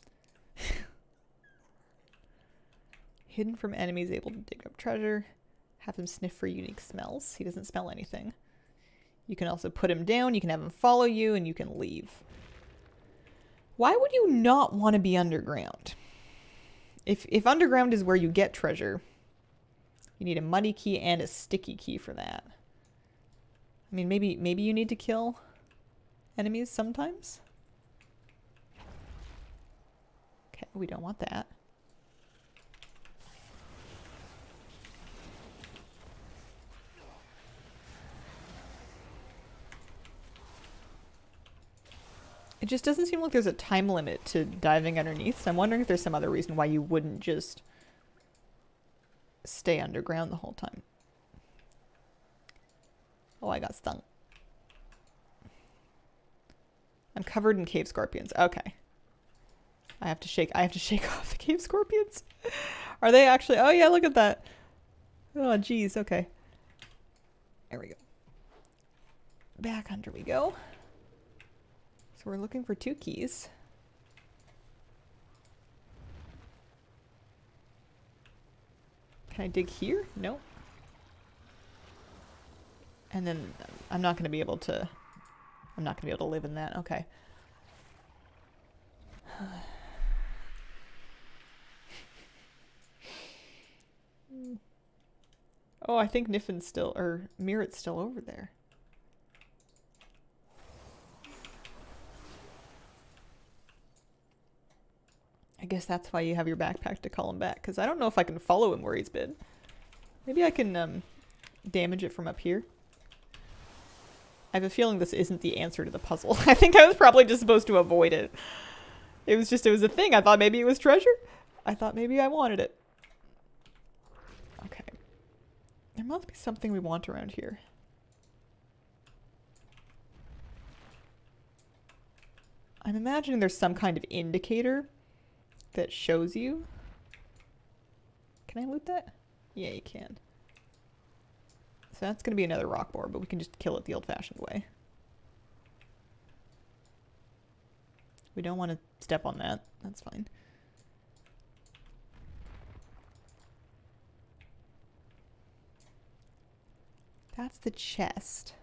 Hidden from enemies, able to dig up treasure. Have him sniff for unique smells. He doesn't smell anything. You can also put him down, you can have him follow you, and you can leave. Why would you not want to be underground? If underground is where you get treasure, you need a muddy key and a sticky key for that. I mean, maybe you need to kill enemies sometimes? Okay, we don't want that. It just doesn't seem like there's a time limit to diving underneath, so I'm wondering if there's some other reason why you wouldn't just stay underground the whole time. Oh, I got stung. I'm covered in cave scorpions. Okay. I have to shake off the cave scorpions. Are they actually? Oh yeah, look at that. Oh geez, okay. There we go. Back under we go. So we're looking for 2 keys. Can I dig here? No. And then I'm not going to be able to live in that. Okay. Oh, I think Niffin's still, or Mirret's still over there. I guess that's why you have your backpack to call him back, because I don't know if I can follow him where he's been. Maybe I can damage it from up here. I have a feeling this isn't the answer to the puzzle. I think I was probably just supposed to avoid it. It was a thing. I thought maybe it was treasure. I thought maybe I wanted it. Okay. There must be something we want around here. I'm imagining there's some kind of indicator that shows you. Can I loot that? Yeah, you can. So that's going to be another rock boar, but we can just kill it the old-fashioned way. We don't want to step on that. That's fine. That's the chest.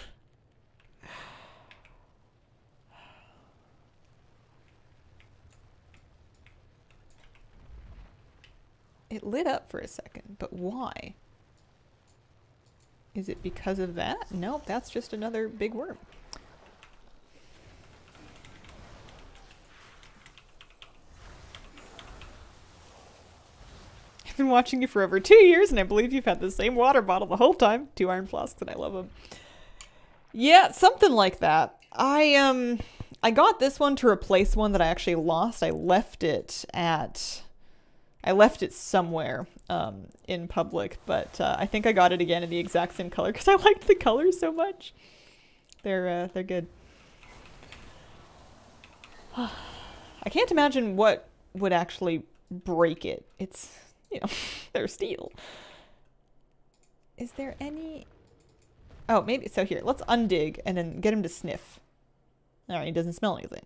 It lit up for a second, but why? Is it because of that? Nope, that's just another big worm. I've been watching you for over 2 years, and I believe you've had the same water bottle the whole time. 2 iron flasks, and I love them. Yeah, something like that. I got this one to replace one that I actually lost. I left it somewhere in public, but I think I got it again in the exact same color because I liked the colors so much. They're good. I can't imagine what would actually break it. It's, you know, they're steel. Is there any... Oh, maybe... So here, let's undig and then get him to sniff. Alright, he doesn't smell anything.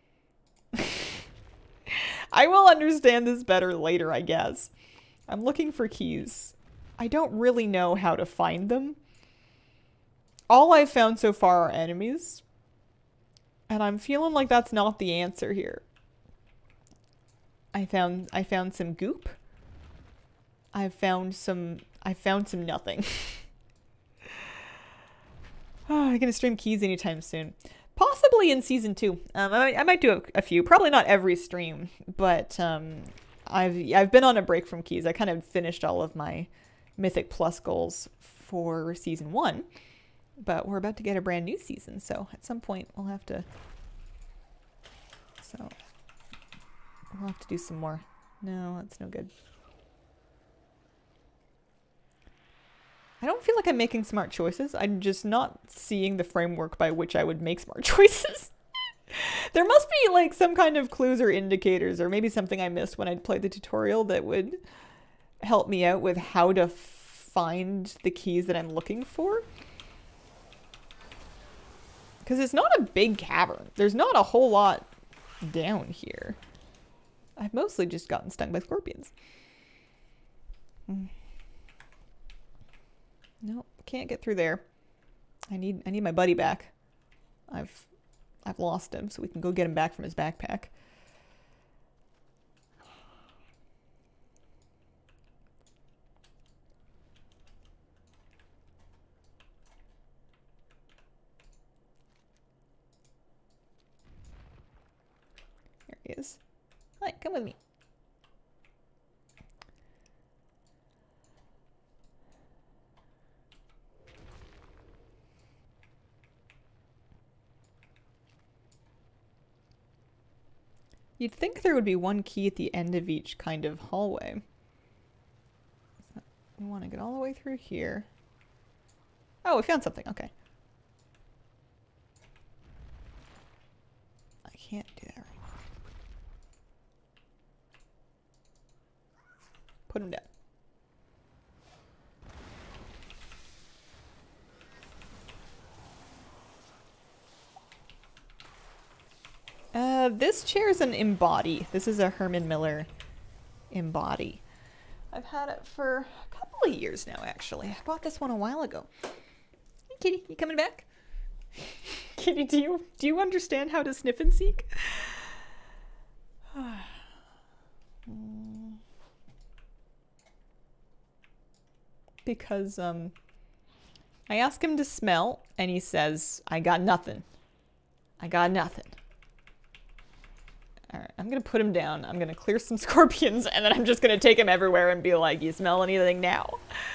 I will understand this better later, I guess. I'm looking for keys. I don't really know how to find them. All I've found so far are enemies. And I'm feeling like that's not the answer here. I found some goop. I found some nothing. Oh, I'm gonna stream keys anytime soon. Possibly in season 2. I might do a few. Probably not every stream, but I've been on a break from keys. I kind of finished all of my Mythic Plus goals for season 1, but we're about to get a brand new season, so at some point we'll have to. So we'll have to do some more. No, that's no good. I don't feel like I'm making smart choices. I'm just not seeing the framework by which I would make smart choices. There must be like some kind of clues or indicators, or maybe something I missed when I played the tutorial that would help me out with how to find the keys that I'm looking for. Because it's not a big cavern. There's not a whole lot down here. I've mostly just gotten stung by scorpions. Nope, can't get through there. I need my buddy back. I've lost him, so we can go get him back from his backpack. There he is. Hi, come with me. You'd think there would be one key at the end of each kind of hallway. We want to get all the way through here. Oh, we found something. Okay. I can't do that right now. Put him down. This chair's an embody. This is a Herman Miller embody. I've had it for a couple of years now, actually. I bought this one a while ago. Hey, kitty, you coming back? Kitty, do you understand how to sniff and seek? Because, I ask him to smell, and he says, I got nothing. I got nothing. Alright, I'm gonna put him down. I'm gonna clear some scorpions, and then I'm just gonna take him everywhere and be like, you smell anything now?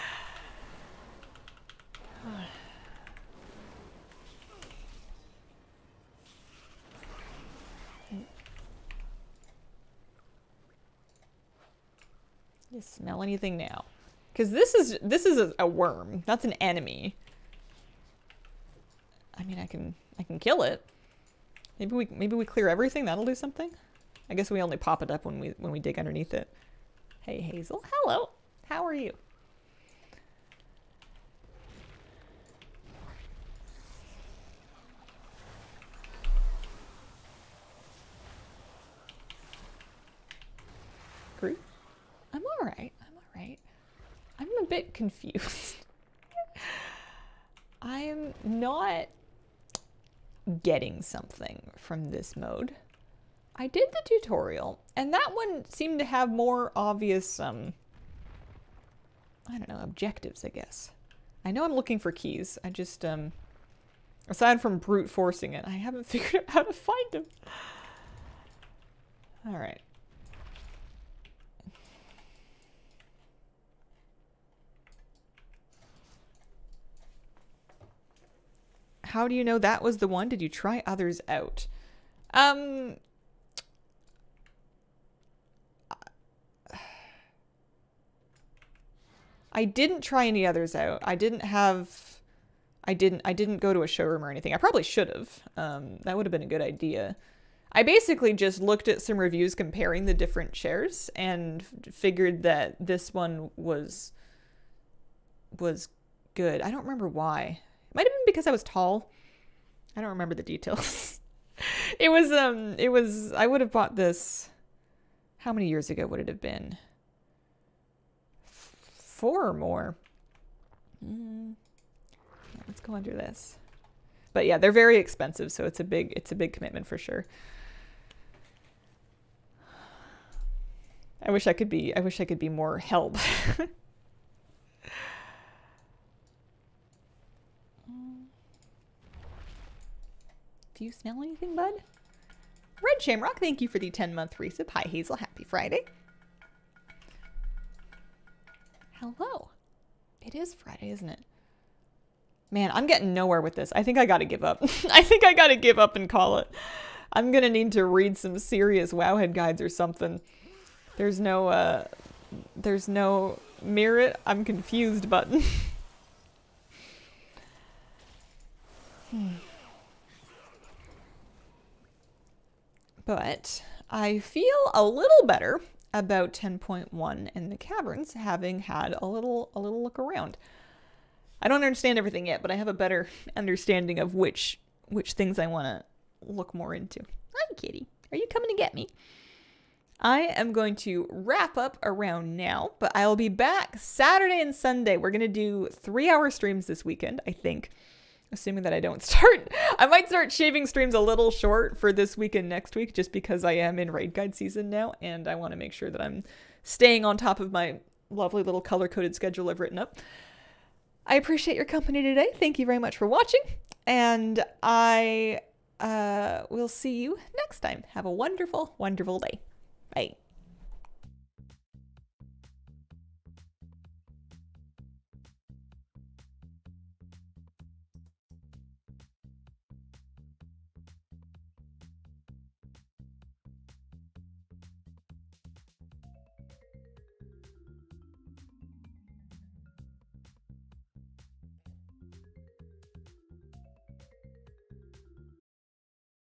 You smell anything now? Because this is a worm. That's an enemy. I mean, I can kill it. Maybe we clear everything. That'll do something. I guess we only pop it up when we dig underneath it. Hey, Hazel. Hello. How are you? Groot? I'm all right. I'm all right. I'm a bit confused. I'm not getting something from this mode. I did the tutorial, and that one seemed to have more obvious, I don't know, objectives, I guess. I know I'm looking for keys. I just, aside from brute forcing it, I haven't figured out how to find them. All right. How do you know that was the one? Did you try others out? I didn't try any others out. I didn't go to a showroom or anything. I probably should have. That would have been a good idea. I basically just looked at some reviews comparing the different chairs and figured that this one was good. I don't remember why. Might have been because I was tall. I don't remember the details. I would have bought this, how many years ago would it have been? 4 or more. Let's go under this. But yeah, they're very expensive, so it's a big commitment for sure. I wish I could be more help. Do you smell anything, bud? Red Shamrock, thank you for the 10-month resub. Hi, Hazel. Happy Friday. Hello. It is Friday, isn't it? Man, I'm getting nowhere with this. I think I gotta give up. I think I gotta give up and call it. I'm gonna need to read some serious Wowhead guides or something. There's no merit. I'm confused button. But I feel a little better about 10.1 in the caverns, having had a little look around. I don't understand everything yet, but I have a better understanding of which things I want to look more into. Hi, kitty. Are you coming to get me? I am going to wrap up around now, but I will be back Saturday and Sunday. We're going to do 3-hour streams this weekend, I think. Assuming that I don't start. I might start shaving streams a little short for this week and next week, just because I am in raid guide season now, and I want to make sure that I'm staying on top of my lovely little color-coded schedule I've written up. I appreciate your company today. Thank you very much for watching, and I will see you next time. Have a wonderful, wonderful day. Bye.